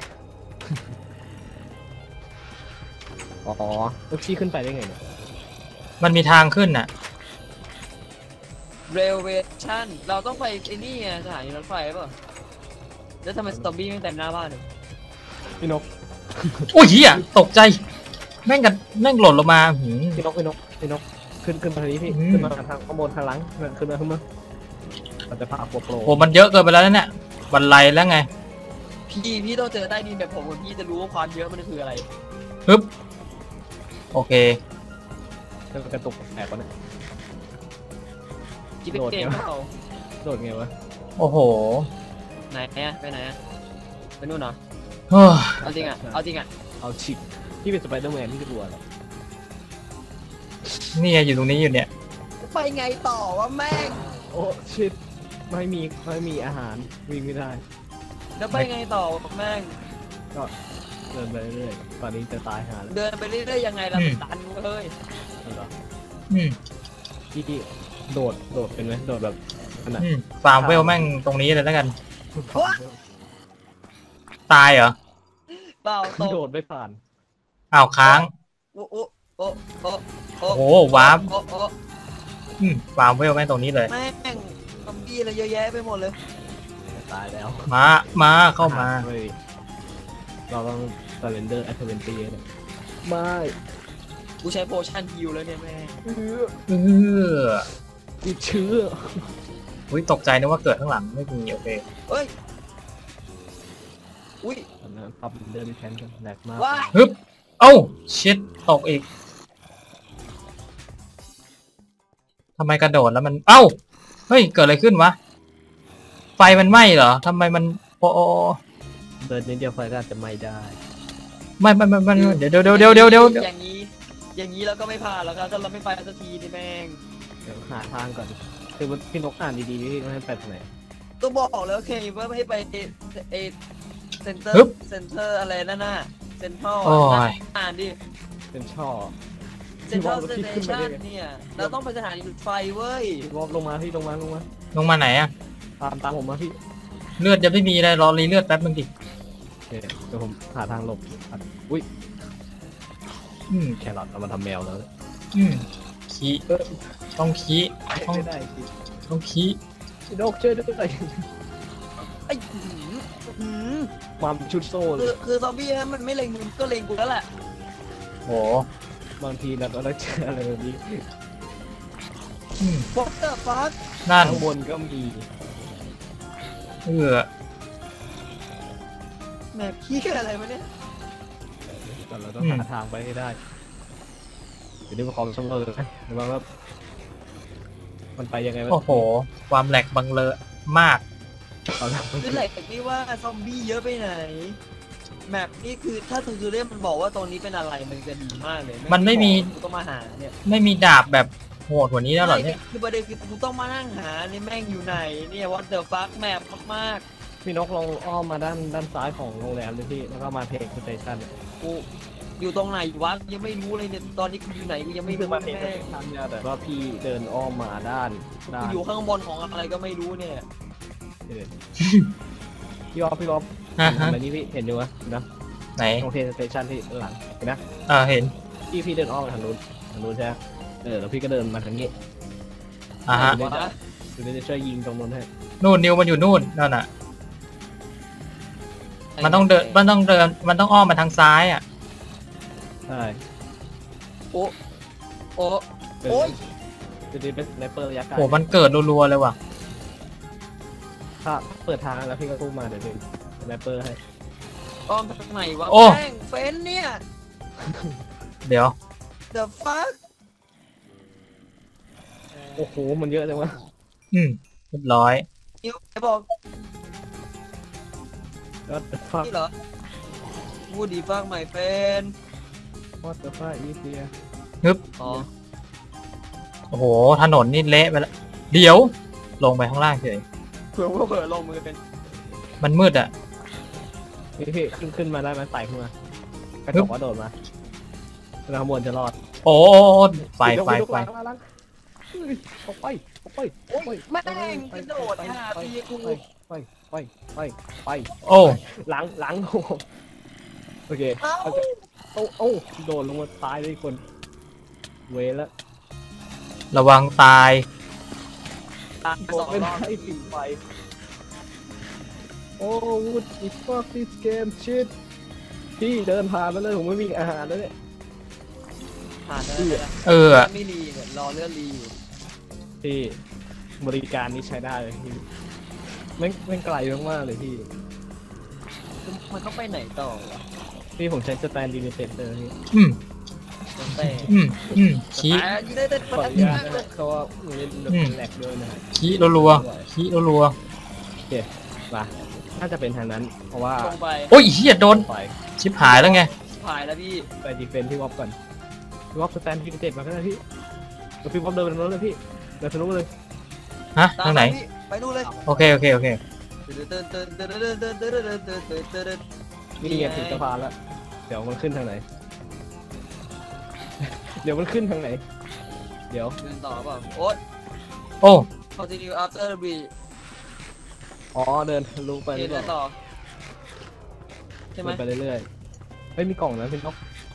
Speaker 2: อ๋อแล้วพี่ขึ้นไปได้ไงเนี่ย
Speaker 1: มันมีทางขึ้นน่ะ
Speaker 3: เรลเวชั่นเราต้องไปไอ้นี่ไงสถานีรถไฟเปล่ะแล้วทำไมสตอมบี้ไม่เต็มหน้าบ้านเลย
Speaker 2: พี่นก
Speaker 1: โอ้ยเหี้ยตกใจ แม่งกันแม่งหล่นลงมาหืม
Speaker 2: พี่นกพี่นกพี่นกขึ้นขึ้นมาทางนี้พี่
Speaker 1: อืม
Speaker 2: ขึ้นมาทางข้างบนทางหลังขึ้นมาขึ้นมาเราจะพาโปรโปร
Speaker 1: โอ้มันเยอะเกินไปแล้วนะเนี่ยบันไลแล้วไง
Speaker 3: พี่พี่ต้องเจอใต้ดินแบบผมพี่จะรู้ว่าความเยอะมันคืออะไร
Speaker 1: ฮึบโอเค
Speaker 2: จะกระตุกแอบวะเนี่ย
Speaker 3: คิดเป็นเกมเปล่า
Speaker 2: โดดไงวะ
Speaker 1: โอ้โห
Speaker 3: ไหนอะไปไหนอะไปนู่นเหรอ
Speaker 1: เฮ้ย
Speaker 3: เอาจริงอะเอาจริงอะ
Speaker 2: เอาชิกพี่เป็นสไปเดอร์แมนพี่จะกลัวเหรอ
Speaker 1: นี่ไงอยู่ตรงนี้อยู่เนี่ย
Speaker 3: ไปไงต่อวะแม่ง
Speaker 2: โอ้ชิตไม่มีไม่มีอาหารวิ่งไม่ได้
Speaker 3: แล้วไปไงต่อวะแม่ง
Speaker 2: เดินไปเรื่อยๆตอนนี้จะตายหาแล้ว
Speaker 3: เดินไปเรื่อยๆยังไงล่ะ
Speaker 1: อืม
Speaker 3: ตันเว้ย
Speaker 2: เหรอ
Speaker 1: อืม
Speaker 2: พี่โดดโดดเป็นไหมโดดแบบขนาด
Speaker 1: อืมฟาร์มเวลแม่งตรงนี้เลยแล้วกัน ตายเหรอ
Speaker 3: เปล่าต
Speaker 2: โด
Speaker 3: ก
Speaker 2: ดไม่ผ่าน
Speaker 1: อ้าวค้าง
Speaker 3: โอ้โอ้โอ้โอ้โอ้
Speaker 1: โอ้โหวาร์ป
Speaker 3: โอ้โอ้
Speaker 1: อืมฟาร์มเวลแม่งตรงนี้เลย
Speaker 3: แม่งซอมบี้อะไรเยอะแยะไปหมดเลย
Speaker 2: ตายแล้ว
Speaker 1: มามาเข้ามา
Speaker 2: เฮ้ยเราต้อง surrender a t t e n t y เนี่ยไม่
Speaker 3: กูใช้โพชั่นฮิลแล้วเนี่ยแม่ง
Speaker 2: เออ
Speaker 1: เออ
Speaker 2: ติดเชื้อ
Speaker 1: อุ้ยตกใจนึกว่าเกิดข้างหลังไม่มีโอเค
Speaker 3: เฮ้ยอุ้ย
Speaker 2: ตอนนั้นพับเดินแทนกันแหลกมาก
Speaker 3: ว้าย
Speaker 1: ฮึบเอ้าชิดตกอีกทำไมกระโดดแล้วมันเอ้าเฮ้ยเกิดอะไรขึ้นวะไฟมันไหม้เหรอทำไมมันโอ้โอ
Speaker 2: เดินนิดเดียวไฟก็อาจจะไหม้ได้
Speaker 1: ไม่ไม่ไม่ไม่เดี๋ยวเดี๋ยวเดี๋ยวเดี๋ยวเดี๋ยวเดี๋ยว
Speaker 3: อย่างนี้ อย่างนี้เราก็ไม่ผ่านแล้วครับถ้าเราไม่ไปสักทีนี่แม่ง
Speaker 2: เดี๋ยวหาทางก่อนคือพี่นกอ่านดีๆพี่ไม่ให้ไปทางไหน
Speaker 3: ก็บอกแล้วโอเคว่าไม่ให้ไปเอเซ็นเตอร์เซ็นเตอร์อะไรนั่นน่ะเซ็นทรัลอ่านดิ
Speaker 2: เป็นช่อ
Speaker 3: เซ็นทรัลสเตชันเนี่ยเราต้องไปสถานีรถไฟเว้ย
Speaker 2: พี่วอลลงมาพี่ลงมาลงมา
Speaker 1: ลงมาไหนอะ
Speaker 2: ตามตามผมมาพี่
Speaker 1: เลือดจะไม่มีอะไรรอรีเลือดแป๊บนึงดิ
Speaker 2: เดี๋ยวผมหาทางหลบอุ้ย
Speaker 1: อืม
Speaker 2: แครอทเอามาทำแมวแล้ว
Speaker 1: อืมขี้ต้องขี้ต้อง
Speaker 2: ไม่ได้สิ
Speaker 1: ต้องขี้
Speaker 2: พี่นกช่วยด้วย
Speaker 3: ไอ้หืมหืม
Speaker 2: ความชุดโซ่เล
Speaker 3: คือย คือซอมบี้มันไม่เล็งมึงก็เล็งกูแล้วแหละ
Speaker 1: โห
Speaker 2: บางทีเราก็ได้เจออะไรแบบนี้
Speaker 1: อืม
Speaker 3: วอเตอร์ฟัค
Speaker 1: นั่น
Speaker 2: ข้างบนก็มี
Speaker 1: เออ
Speaker 3: แมพขี้อะไรมาเนี่ย
Speaker 2: แต่เราต้องหาทางไปให้ได้เดี๋ยวนี้มันความสมบูรณ์เลยหรือว่าแบบมันไปยังไงวะ
Speaker 1: โอ้โห ความแหลกบังเลอะมาก
Speaker 2: เอาละ
Speaker 3: คือแหละนี่ว่าซอมบี้เยอะไปไหนแมปนี่คือถ้าทูทูเรียมันบอกว่าตรงนี้เป็นอะไรมันจะดีมากเลย
Speaker 1: มันไม่มี
Speaker 3: กูต้องมาหาเนี่ย
Speaker 1: ไม่มีดาบแบบโหดกว่านี้แล้วเหรอเนี่ย
Speaker 3: คือประเด็นคือกูต้องมานั่งหาเนี่ยแม่งอยู่ไหนเนี่ย what the fuck แมปมาก
Speaker 2: พี่นกลองอ้อมมาด้านด้านซ้ายของโรงแรมเลยพี่แล้วก็มาเทคสเตชัน
Speaker 3: ๆกูอยู่ตรงไหนวะยังไม่รู้เลยเนี่ยตอนนี้กูอยู่ไหนกูยังไม่
Speaker 2: ไม่
Speaker 3: รู้
Speaker 2: มาเทคส
Speaker 3: แม่
Speaker 2: เต
Speaker 3: ง
Speaker 2: ชันเนี่ยแต่ว่าพี่เดินอ้อมมาด้านด้า
Speaker 3: กู
Speaker 2: น
Speaker 3: อยู่ข้างบนของอะไรก็ไม่รู้เนี่ย
Speaker 2: พี่ออฟพี่ออฟ
Speaker 1: ฮะ
Speaker 2: ทำ
Speaker 1: ฮะ
Speaker 2: อะไรนี่พี่เห็นอยู่วะนะ
Speaker 1: ไหน
Speaker 2: ตรงเทคสเตชันที่หลังเห็นนะ
Speaker 1: เออเห็น
Speaker 2: พี่พี่เดินอ้อมมาทางนู้นทางนู้นใช่ไหมเออแล้วพี่ก็เดินมาทางนี้
Speaker 1: อ่ะฮะ
Speaker 2: เดี๋ยวจะเดี๋ยวจะช่วยยิงตรงนู้นให้
Speaker 1: นู่นนิวมันอยู่นู่นนั่นน่ะ มันต้องเดิน มันต้องเดิน มันต้องอ้อมมาทางซ้ายอ่ะ
Speaker 2: ใช่
Speaker 3: โอ้โอ้
Speaker 2: เดิน
Speaker 3: โอ้ย
Speaker 2: จะได้เป็นสไนเปอร์ระยะไกล
Speaker 1: โห มันเกิดรัวๆเลยว่ะ
Speaker 2: ถ้าเปิดทางแล้วพี่ก็พุ่งมาเดี๋ยวเป็นสไนเปอร์ให้
Speaker 3: อ้อมทางไหนวะ
Speaker 1: โอ้
Speaker 3: แม่งเฟนเนี่ย
Speaker 1: เดี๋ยว
Speaker 3: the fuck
Speaker 2: โอ้โหมันเยอะจังวะ
Speaker 1: อืมเรียบร้อย
Speaker 3: นิวไอ้บอก
Speaker 2: What the fuck
Speaker 3: นี่เหรอวูดีฟังใหม่เฟน
Speaker 2: What the fuck is here
Speaker 3: อ๋อ
Speaker 1: โอ้โห ถนนนี่เละไปแล้ว เดี๋ยว ลงไปข้างล่างเฉย
Speaker 3: เผื่อว่าเผื่อลงมือเป็น
Speaker 1: มันมืดอ่ะ
Speaker 2: พี่พี่ขึ้นขึ้นมาได้ไหมไต่ขึ้นมากระจกว่าโดดมาแล้วข้างบนจะรอด
Speaker 1: โอ้ไฟไฟไฟ
Speaker 2: ล้างล้างเฮ้ยออกไปออกไปออกไป
Speaker 3: แม่งกระโดดหาตีกู
Speaker 2: ไปไปไปไป
Speaker 1: โอ้
Speaker 2: ล้างล้างโอเค
Speaker 3: เอ้า
Speaker 2: เอาจะโอ้โอ้โดดลงมาตายเลยคนเวแล้ว
Speaker 1: ระวังตาย
Speaker 3: ตาม
Speaker 2: โด
Speaker 3: ส
Speaker 2: ด
Speaker 3: อง
Speaker 2: ไม่
Speaker 3: ร
Speaker 2: ได้
Speaker 3: อบ
Speaker 2: ปิดไฟโอ้ what is fuck this game shit พี่เดินผ่านมาเลยผมไม่มีอาหารแล้วเนี่ย
Speaker 3: ผ่านแล้ว
Speaker 1: เออ
Speaker 3: ไม่รีเนี่ยรอเลือดรีอยู่
Speaker 2: พี่บริการนี้ใช้ได้เลยพี่ไม่ไม่ไกลมากๆเลยพี่
Speaker 3: มันต้องไปไหนต่อวะ
Speaker 2: พี่ผมใช้สแตนดีเซนเตอร์พี่
Speaker 1: อืม
Speaker 3: แต่
Speaker 1: อืม อืมขี้
Speaker 3: แต่ยืนได้แต่
Speaker 2: ขอ
Speaker 3: ปั
Speaker 2: อ
Speaker 3: ญ
Speaker 2: นุ
Speaker 3: หา
Speaker 2: ญาตนะเขาว่าเล่น
Speaker 1: อืม
Speaker 2: แหลกด้วยนะ
Speaker 1: ขี้รัวๆขี้รัว
Speaker 2: มาน่าจะเป็นทางนั้น เพราะว่า
Speaker 3: ลงไป
Speaker 1: ๆโอ้ยเฮียโดน
Speaker 2: ไป
Speaker 1: ชิบหายแล้วไง
Speaker 3: ผ่ายแล้วพี่
Speaker 2: ไปดีเฟนที่วอปก่อนพี่วอปสแตนดีเซนมาก็ได้พี่เดี๋ยวพี่วอปเดินไปทางโน้นเลยพี่เดินทางโน้นเลย
Speaker 1: ฮะ ทางไหน
Speaker 3: พี่ไปนู่นเลย
Speaker 1: โอเค โอเค โอเค
Speaker 3: เดินเดินเดินเดินเดินเดินเดินเดินเดินเดินเดินเดิน
Speaker 2: นี่ไงถึงสะพานแล้วเดี๋ยวมันขึ้นทางไหน เดี๋ยวมันขึ้นทางไหน เดี๋ยว
Speaker 3: เดินต่อเปล่าโอ๊ต
Speaker 1: โอ้
Speaker 3: continue after the bridge
Speaker 2: อ๋อเดินทะลุไป
Speaker 3: เดิ
Speaker 2: เรื่
Speaker 3: น
Speaker 2: อย
Speaker 3: ต่อใช่ไหม
Speaker 2: ๆไปเรื่อยๆเฮ้ยมีกล่องนะพี่นก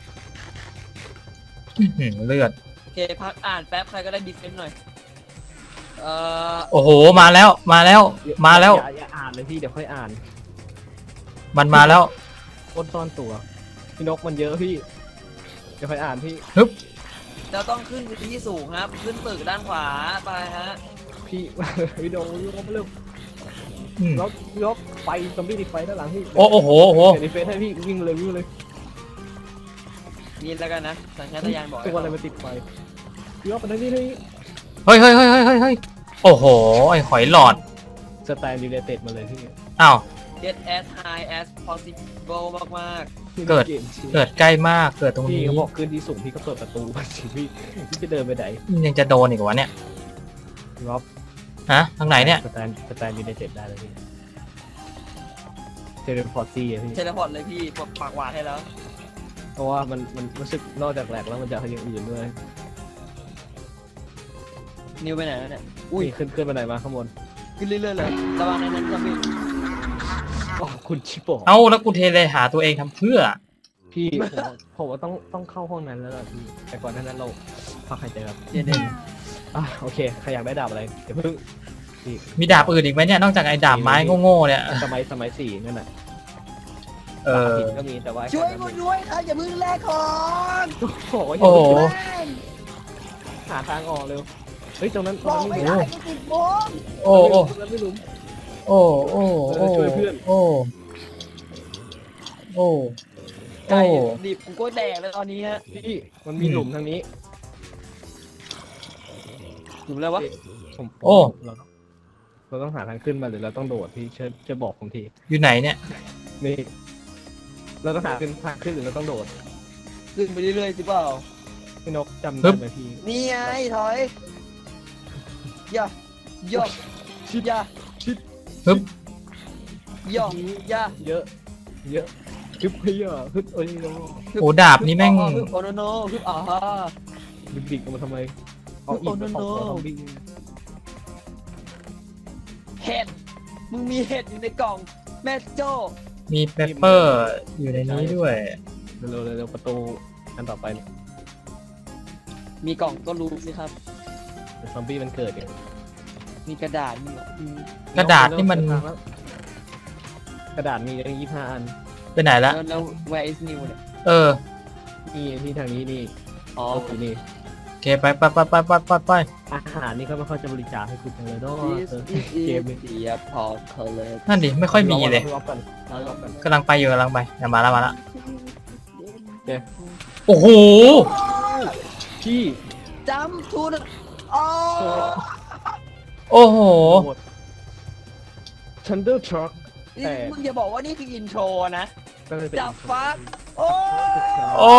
Speaker 1: อื้อหือเลือด
Speaker 3: โอเคพักอ่านแป๊บใครก็ได้ดีเฟนต์หน่อยเอ่อ
Speaker 1: โอ้โห มาแล้ว มาแล้ว มาแล้ว
Speaker 2: อย่าอย่าอ่านเลยพี่เดี๋ยวค่อยอ่าน
Speaker 1: มันมาแล้ว
Speaker 2: อ้นซ่อนตัวพี่นกมันเยอะพี่เดี๋ยวค่อยอ่านพี่
Speaker 3: เราต้องขึ้นไปที่สูงครับขึ้นตึกด้านขวาไปฮะ
Speaker 2: พี่ พี่นกพี่นกเร็ว
Speaker 1: อืม
Speaker 2: นกพี่นกไฟซอมบี้ติดไฟด้านหลังพี่
Speaker 1: โอ้โอ้โหโอ้โห
Speaker 2: เดี๋ยวดีเฟนให้พี่วิ่งเลยวิ่งเลย
Speaker 3: นี่แล้วกันนะสัญชาตญาณบอกให้
Speaker 2: ตัวอะไร
Speaker 3: เรา
Speaker 2: มาติดไฟพี่นกไปทางนี้ทางนี้
Speaker 1: เฮ้ยเฮ้ยเฮ้ยเฮ้ยเฮ้ยโอ้โหไอหอยหลอด
Speaker 2: สไตล์ยูไนเต็ดมาเลยพี่
Speaker 1: อ้าว
Speaker 3: get as high as possible มาก
Speaker 1: เกิด เกิดใกล้มากเกิดตรง
Speaker 2: พี่
Speaker 1: นี้
Speaker 2: เขาบอกขึ้นที่สูงพี่ก็เปิดประตูมาสิพี่พี่จะเดินไปไหน
Speaker 1: ยังจะโดนอีกวะเนี่ย
Speaker 2: รอบ
Speaker 1: ฮะทางไหนเนี่ย
Speaker 2: สไตล์สไตล์ยูไนเต็ดได้เลยพี่เทเลพอร์ตซี่อะพี่
Speaker 3: ๆเทเลพอร์ตเลยพี่ปปากหวานให้แล้ว
Speaker 2: เพราะว่ามันมันรู้สึกนอกจากแหลกแล้วมันจะอย่างอื่นด้วย
Speaker 3: นิวไปไหนแล้วเนี่ย
Speaker 2: อุ้ยขึ้นขึ้นไปไหนมาข้างบน
Speaker 3: ขึ้นเรื่อยๆเลยระวังนั้นๆซอมบี้
Speaker 2: อ๋อคุณชิโปะ
Speaker 1: เอ้าแล้วกูเทเลยหาตัวเองทำเพื่อ
Speaker 2: พี่ผมว่าผมว่าต้องต้องเข้าห้องนั้นแล้วล่ะพี่แต่ก่อนหน้านั้นเราพักหายใจครับ
Speaker 3: เดี๋ยวเดี๋ยว
Speaker 2: อ่ะโอเคใครอยากได้ดาบอะไรเดี๋ยวเพิ่งพี่
Speaker 1: มีดาบอื่นอีกไหมเนี่ยนอกจากไอ้ดาบไม้โง่ๆเนี่ย
Speaker 2: สมัยสมัยสี่นั่นน่ะ
Speaker 1: เออ
Speaker 2: หินก็มีแต่ว่า
Speaker 3: ช่วยกูด้วยครับอย่าเพิ่งแลกของ
Speaker 2: โอ้โห
Speaker 1: โอ้โห
Speaker 2: หาทางออกเร็วเฮ้ยตรงนั้นตร
Speaker 3: บ
Speaker 2: ง
Speaker 3: อก
Speaker 2: นั้น
Speaker 3: ไม่
Speaker 2: ไม่
Speaker 3: ได้
Speaker 2: รู้
Speaker 3: กูติดโบม
Speaker 1: โอ้โอ้
Speaker 2: ตรงนั้นไม่รู้
Speaker 1: โอ้โอ้โอ้
Speaker 2: ช่วยเพื่อน
Speaker 1: โอ้โอ้
Speaker 3: ไก่
Speaker 1: โอ้
Speaker 3: ดิบกูก็แดกแล้วตอนนี้ฮะ
Speaker 2: พี่มันมีหลุมทางนี้
Speaker 3: หลุมแล้ววะ
Speaker 2: ผม
Speaker 1: โอ้
Speaker 2: เราต้องเราต้องหาทางขึ้นมาหรือเราต้องโดดพี่ช่วยช่วยบอกผมที
Speaker 1: อยู่ไหนเนี่ย
Speaker 2: นี่ เราต้องหาขึ้นทางขึ้นหรือเราต้องโดด
Speaker 3: ขึ้นไปเรื่อยๆสิเปล่า
Speaker 2: พี่นกจำ
Speaker 1: ฮึ
Speaker 2: ได้
Speaker 1: บ
Speaker 2: ไหมพี่
Speaker 3: นี่ไงถอยอย่าย่ออย่า
Speaker 1: ฮึบ
Speaker 3: ย่ออย่า
Speaker 2: เยอะ เยอะฮึบเฮียฮึบเอ้ยโน
Speaker 1: โอ้ดาบนี่แม่ง
Speaker 3: ฮึบโอโนโนฮึบอ่าฮะ
Speaker 2: ดึกดิกออกมาทำไมเอาอีกมา
Speaker 3: โอ้
Speaker 2: เผา
Speaker 3: โนโน
Speaker 2: ซอมบี้
Speaker 3: เห็ดมึงมีเห็ดอยู่ในกล่องแม่โจ้
Speaker 1: มีเปปเปอร์อยู่ในนี้ด้วย
Speaker 2: เร็วๆเร็วๆประตูอันต่อไป
Speaker 3: มีกล่องก็รู้สิครับ
Speaker 2: เดี๋ยวซอมบี้มันเกิดเนี่ย
Speaker 3: มีกระดาษมีอืม
Speaker 1: กระดาษนี่มัน
Speaker 2: เริ่เดิทางแล้วกระดาษมีตั้งยี่สิบห้าอัน
Speaker 1: ไปไหนละ
Speaker 3: แล้วแล้ว where is new เนี่ย
Speaker 1: เออ
Speaker 2: นี่ที่ทางนี้นี่
Speaker 3: อ๋อ
Speaker 2: โอเคนี่
Speaker 1: โอเคไปไปไปไปไปไปไป
Speaker 2: อาหารนี่ก็ไม่ค่อยจะบริจาคให้คุณจังเลยเนาะ
Speaker 3: this
Speaker 2: เออ
Speaker 3: is
Speaker 2: เก
Speaker 3: it
Speaker 2: มนี้
Speaker 3: the apocalypse
Speaker 1: นั่นดิไม่ค่อยมีเลย
Speaker 2: รอบกันรอบกัน
Speaker 1: กำลังไปอยู่กำลังไปเดี๋ยวมาแล้วมาแล้ว
Speaker 2: เดี๋ยว
Speaker 1: โอ้โห
Speaker 2: พี่
Speaker 3: jump to the อ๋อ
Speaker 1: โอ้โห
Speaker 2: ทันเดอร์ทรัค
Speaker 3: นี่
Speaker 2: แต่
Speaker 3: มึงอย่าบอกว่านี่คืออินโทรนะ
Speaker 2: ก็เลยเป็น
Speaker 3: จับฟักโอ้
Speaker 1: โอ้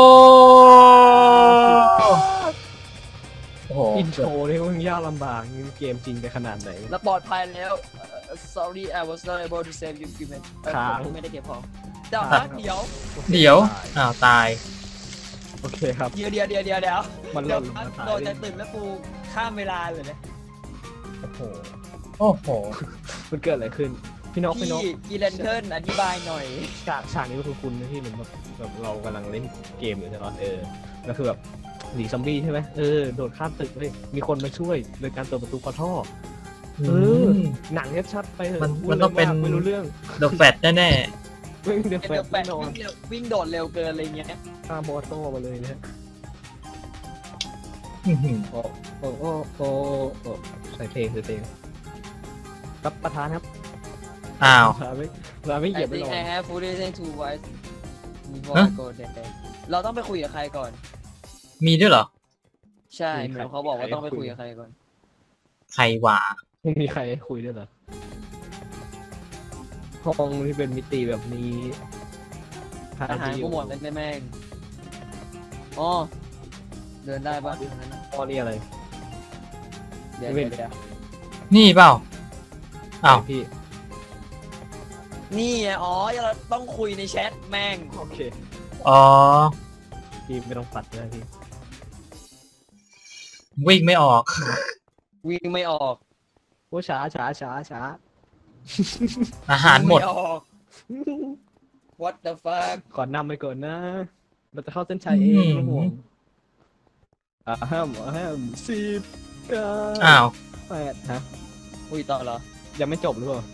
Speaker 1: โอ้โห
Speaker 2: อินโทรนี่มันยากลำบากนี่เกมจริงไปขนาดไหน
Speaker 3: แล้วปลอดภัยแล้วเอ่อ sorry I was not able to save you given
Speaker 2: ค้าง
Speaker 3: ไม่ได้เก็บของจับฟักเดี๋ยว
Speaker 1: เดี๋ยว อ้าว ตาย
Speaker 2: โอเคครับ
Speaker 3: เดี๋ยวเดี๋ยวเดี๋ยวเดี๋ยวเดี๋ยว
Speaker 2: มันห
Speaker 3: เดี๋
Speaker 2: ล่
Speaker 3: ยวน
Speaker 2: ลงมาตาย
Speaker 3: โดนจะตื่นแล้วกูข้ามเวลาเลยนะ
Speaker 2: โอ้โห
Speaker 1: โอ้โห
Speaker 2: มันเกิดอะไรขึ้น พี่นกพี่นก
Speaker 3: พี่กีเลนเทิร์นอธิบายหน่อย
Speaker 2: ฉากฉากนี้ก็คือคุณนะพี่เหมือนแบบแบบเรากำลังเล่นเกมอยู่ใช่ไหมเออแล้วคือแบบหนีซอมบี้ใช่ไหมเออโดดข้ามตึกเลยมีคนมาช่วยโดยการเปิดประตูกระท่อ เออ หนังชัดๆไปเถอะ
Speaker 1: มัน
Speaker 2: พูด
Speaker 1: มันต้องเป็น
Speaker 2: ลยว่าไม่รู้เรื่อง
Speaker 1: เดอะแฟตแน่
Speaker 2: ไม่เดือด
Speaker 3: เป็น
Speaker 2: แฟ
Speaker 3: เด
Speaker 2: ด
Speaker 3: อะแป
Speaker 2: แน่
Speaker 3: ด
Speaker 2: นอน
Speaker 3: วิ่งเร็ววิ่งโดดเร็วเกินอะไรเงี้ย
Speaker 2: ข้ามบอโต้มาเลยนะฮะ
Speaker 1: ๆอื้อหือ
Speaker 2: โอ้โอ้โอ้โอ้โอ้ใส่เพลงใส่เพลงรับประทานครับ
Speaker 1: อ้าว
Speaker 2: ประธานไม่ประธานไม่เหยีย
Speaker 3: I
Speaker 2: บไม่
Speaker 3: think
Speaker 2: ลง
Speaker 3: I have food reason to wise before
Speaker 1: ฮะ
Speaker 3: I go there เราต้องไปคุยกับใครก่อน
Speaker 1: มีด้วยเหรอ
Speaker 3: ใช่เหมือนเขาบอกว่าต้องไปคุยกับใครก่อน
Speaker 1: ใครวะ
Speaker 2: ไม่มีใครให้คุยด้วยเหรอห้องที่เป็นมิติแบบนี้
Speaker 3: อาหารกูหมดเลยแม่งอ๋อเดินได้ปะ
Speaker 2: พ่อนี่อะไร
Speaker 3: เดี๋ยว
Speaker 2: ไม่
Speaker 3: เดี๋ยว
Speaker 2: เป็น
Speaker 3: เดี๋ยว
Speaker 1: นี่เปล่า อ้าว
Speaker 2: พี่
Speaker 3: นี่ไงอ๋อเราต้องคุยในแชทแม่ง
Speaker 2: โอเค
Speaker 1: อ๋อ
Speaker 2: พี่ไม่ต้องปัดนะพี่
Speaker 1: วิ่งไม่ออก
Speaker 3: วิ่งไม่ออก
Speaker 2: โอ้ช้าช้าช้าช้า
Speaker 1: อาหารหมด
Speaker 3: วิ่งไออก what the fuck
Speaker 2: ก่อนนำไปก่อนนะ เราจะเข้าเส้นชัยเอง
Speaker 1: อืม
Speaker 2: ไม่ต้องห่วงอ่าห้ามห้ามสิบเก้า
Speaker 1: อ้าว
Speaker 2: แปดฮะ
Speaker 3: คุยต่อเหรอ
Speaker 2: ยังไม่จบหรือเปล่า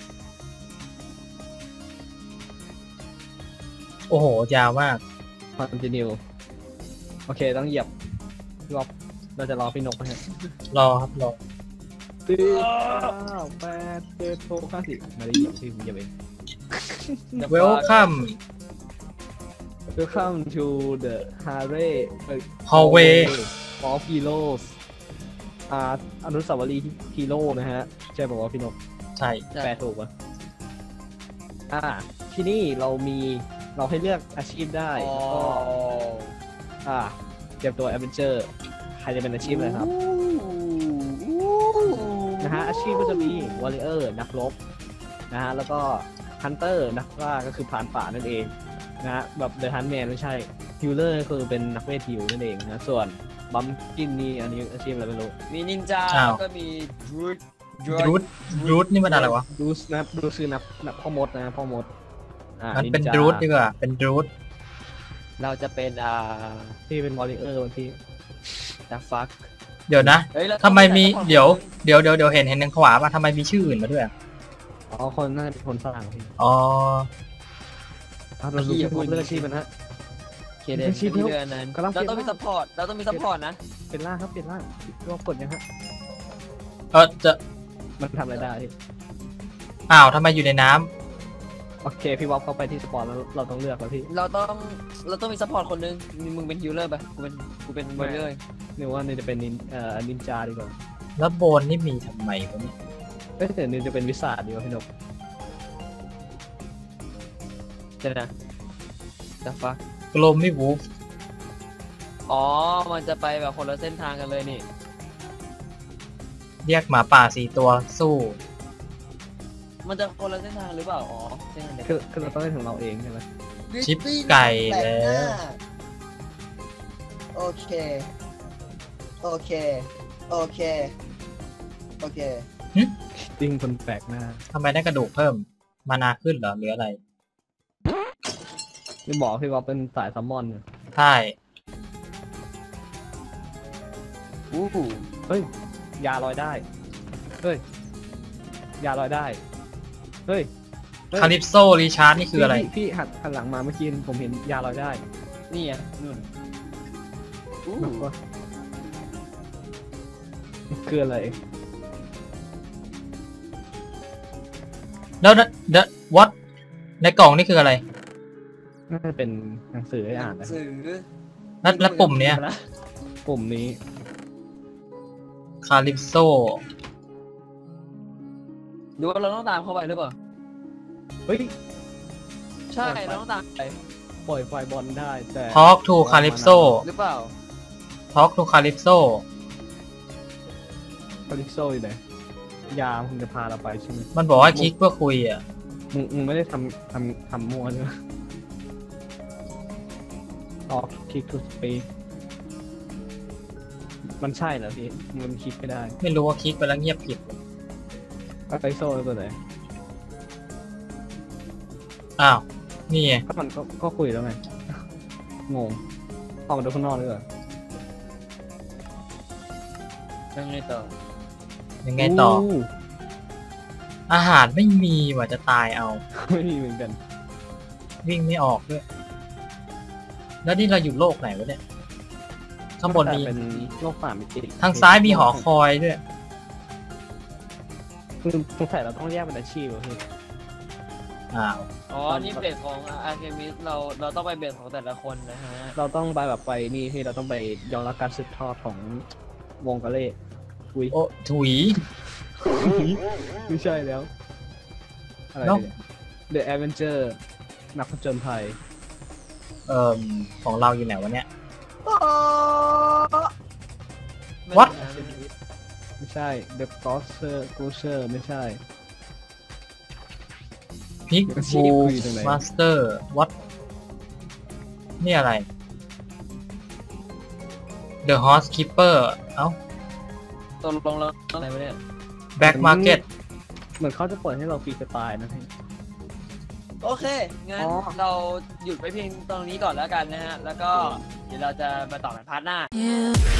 Speaker 1: โอ้โห ยาวมาก
Speaker 2: คอนติเนียโอเคต้องเหยียบรอบเราจะรอพี่นกไปฮะ
Speaker 1: รอครับรอ
Speaker 2: สิบเก้าแปดเจ็ดหกห้าสี่มาได้เหยียบพี่ผมเหยียบเอง
Speaker 3: The fuck
Speaker 1: Welcome
Speaker 2: Welcome to the Harry
Speaker 1: Hallway
Speaker 2: of Heroes อ่าอนุสาวรีย์ฮีโร่นะฮะใช่บอกว่าพี่นก
Speaker 1: ใช่
Speaker 2: แปลถูกปะอ่าที่นี่เรามีเราให้เลือกอาชีพได้
Speaker 3: อ๋อ
Speaker 2: แล้วก็อ่าเตรียมตัวแอดเวนเจอร์ใครจะเป็นอาชีพอะไรครับนะฮะอาชีพก็จะมีวอริเออร์นักรบนะฮะแล้วก็ฮันเตอร์นักล่าก็คือพรานป่านั่นเองนะฮะแบบเดอะฮันแมนไม่ใช่ฮิลเลอร์คือเป็นนักเวทฮิลนั่นเองนะส่วนบัมกินนี่อันนี้อาชีพอะไรไม่รู้
Speaker 3: มีนินจา
Speaker 1: อ้าว
Speaker 3: แล้วก็มีดรูด
Speaker 1: รูทรูทนี่มันอะไรวะ
Speaker 2: ดูสนะดูคือนับนับพ่อมดนะพ่อมดอ่า
Speaker 1: มันเป็น
Speaker 2: จา
Speaker 1: รูทดีกว่าเป็นรูท
Speaker 3: เราจะเป็นอ่า
Speaker 2: ที่เป็นวอริเออร์ที่
Speaker 3: the fuck
Speaker 1: เดี๋ยวนะ
Speaker 3: เฮ้ยเรา
Speaker 1: ทำไมมี
Speaker 3: ต้อง
Speaker 1: เดี๋ยวเดี๋ยวเดี๋ยวเดี๋ยวเห็นเห็นทางขวาป่ะทำไมมีชื่ออื่นมาด้วยอะ
Speaker 2: อ๋อคนน่าจะเป็นคนสร้างพี่
Speaker 1: อ๋อ
Speaker 2: อ่ะเราดูที่ผมเลือกอาชีพมันฮะ
Speaker 3: เคเดน
Speaker 2: ชีพ
Speaker 3: ที่เดือนนั้น
Speaker 2: กำลัง
Speaker 3: เราต้อง
Speaker 2: เปลี่
Speaker 3: มี
Speaker 2: ยน
Speaker 3: ซัพพอร์ตเราต้องมีซัพพอร์ตนะ
Speaker 2: เป็นล่างครับเป็นล่างรอบกดยังฮะ
Speaker 1: เออจะ
Speaker 2: มันทำอะไรได้พี่
Speaker 1: อ้าวทำไมอยู่ในน้ำ
Speaker 2: โอเคพี่วอฟเข้าไปที่สปอร์ตแล้วเราต้องเลือกแล้วพี่
Speaker 3: เราต้องเราต้องมีซัพพอร์ตคนหนึงมีมึงเป็นฮิลเลอร์ไปกูเป็นกูเป็นวอร์เรอร์
Speaker 2: นึกว่านี่จะเป็นนินเอ่อนินจาดีกว่า
Speaker 1: แล้วโบนนี่มีทำไมวะเนี่ย
Speaker 2: เอ้ยแต่นี่จะเป็นวิสาดดีกว่าพี่นก
Speaker 3: เดี๋ยวนะ the fuck
Speaker 1: กลมไม่วูฟ
Speaker 3: อ๋อมันจะไปแบบคนละเส้นทางกันเลยนี่
Speaker 1: เรียกหมาป่าสี่ตัวสู้
Speaker 3: มันจะคนละเส้นทางหรือเปล่าอ๋อเส้นทางเดียว
Speaker 2: คือคือเราต้องเล่นของเราเองใช่ไหม
Speaker 1: ชิปไก่แล้ว
Speaker 3: โอเค โอเค โอเค โอเค
Speaker 2: จริงคนแปลกหน้า
Speaker 1: ทำไมได้กระดูกเพิ่มมานาขึ้นเหรอหรืออะไร
Speaker 2: พี่บอกพี่วอฟเป็นสายซัมมอนเนี่ย
Speaker 1: ใช่
Speaker 3: อู้หู
Speaker 2: เฮ้ยยาลอยได้เฮ้ยยาลอยได้เฮ้ยเฮ้ย
Speaker 1: คาลิปโซรีชาร์ดนี่คืออะไร
Speaker 2: พี่พี่หันหันหลังมาเมื่อกี้ผมเห็นยาลอยได้
Speaker 3: นี่ไงนู่นอู้
Speaker 2: แบบว่าคืออะไร
Speaker 1: แล้วเดอะวัดในกล่องนี่คืออะไร
Speaker 2: น่าจะเป็นหนังสือให้อ่าน
Speaker 3: หนั
Speaker 2: นะ
Speaker 3: งสือ
Speaker 1: แล้วแล้วปุ่มเนี้ย
Speaker 2: ปุ่มนี้
Speaker 1: คาลิปโซ
Speaker 3: ดูว่าเราต้องตามเข้าไปหรือเปล่า
Speaker 2: เฮ้ย
Speaker 3: ใช่เราต้องตามไป
Speaker 2: ปล่อยไฟบอลได้แต่
Speaker 1: Talk to Calypso
Speaker 3: หรือเปล่า
Speaker 1: Talk to Calypso
Speaker 2: คาลิปโซอยู่ไหนยามึงจะพาเราไปใช่ไหม
Speaker 1: มันบอกว่าคลิกเพื่อคุยอ่ะ
Speaker 2: มึงมึงไม่ได้ทำทำทำมั่วใช่ไหมออกคลิกทูสปีกมันใช่เหรอพี่มันคลิกไม่ได้
Speaker 1: ไม่รู้ว่าคลิกไปแล้วเงียบผิด
Speaker 2: คาลิปโซตัวไหน
Speaker 1: อ้าว นี่ไง
Speaker 2: ก็มันก็ก็คุยแล้วไงงงออกมาดูข้างนอกดีกว่า
Speaker 3: ยังไงต่อ
Speaker 1: ยังไงต่อ
Speaker 2: อู้
Speaker 1: อาหารไม่มีว่ะจะตายเอา
Speaker 2: ไม่มีเหมือนกัน
Speaker 1: วิ่งไม่ออกด้วย แล้วนี่เราอยู่โลกไหนวะเนี่ย ข้างบนมี
Speaker 2: เป็นโลกสามมิติ
Speaker 1: ทางซ้ายมีหอคอยด้วย
Speaker 2: คือสงสัยเราต้องแยกเป็นอาชีพเหรอพี่
Speaker 1: อ้าว
Speaker 3: อ๋อ นี่เบสของอาร์เคมิสเราเราต้องไปเบสของแต่ละคนนะฮะ
Speaker 2: เราต้องไปแบบไปนี่ที่เราต้องไปยอมรับการสืบทอดของวงกะเล่อุ้ย
Speaker 1: โอ้ถุย
Speaker 2: ไม่ใช่แล้วอะไร
Speaker 1: เนอะ
Speaker 2: เนี่ย The Adventure นักผจญภัย
Speaker 1: เอ่อของเราอยู่ไหนวะเนี่ย
Speaker 3: ไม่
Speaker 1: What?
Speaker 3: นะ
Speaker 2: ไม่ใช่ The Crosser Crusher ไม่ใช่
Speaker 1: พิก
Speaker 2: อาชี
Speaker 1: บู
Speaker 2: พคืออยู่ตรงไหน
Speaker 1: มาสเตอร์วัดนี่อะไร The Horse Keeper เอ้า
Speaker 3: ตกลงแล้วอะไรวะเนี่ย
Speaker 1: Back Market
Speaker 2: เหมือนเขาจะเปิดให้เราฟรีสไตล์นะพี่
Speaker 3: โอเค งั้น
Speaker 2: อ๋อ
Speaker 3: เราหยุดไปเพียงตรงนี้ก่อนแล้วกันนะฮะ แล้วก็เดี๋ยวเราจะมาต่อกันพาร์ทหน้า
Speaker 4: You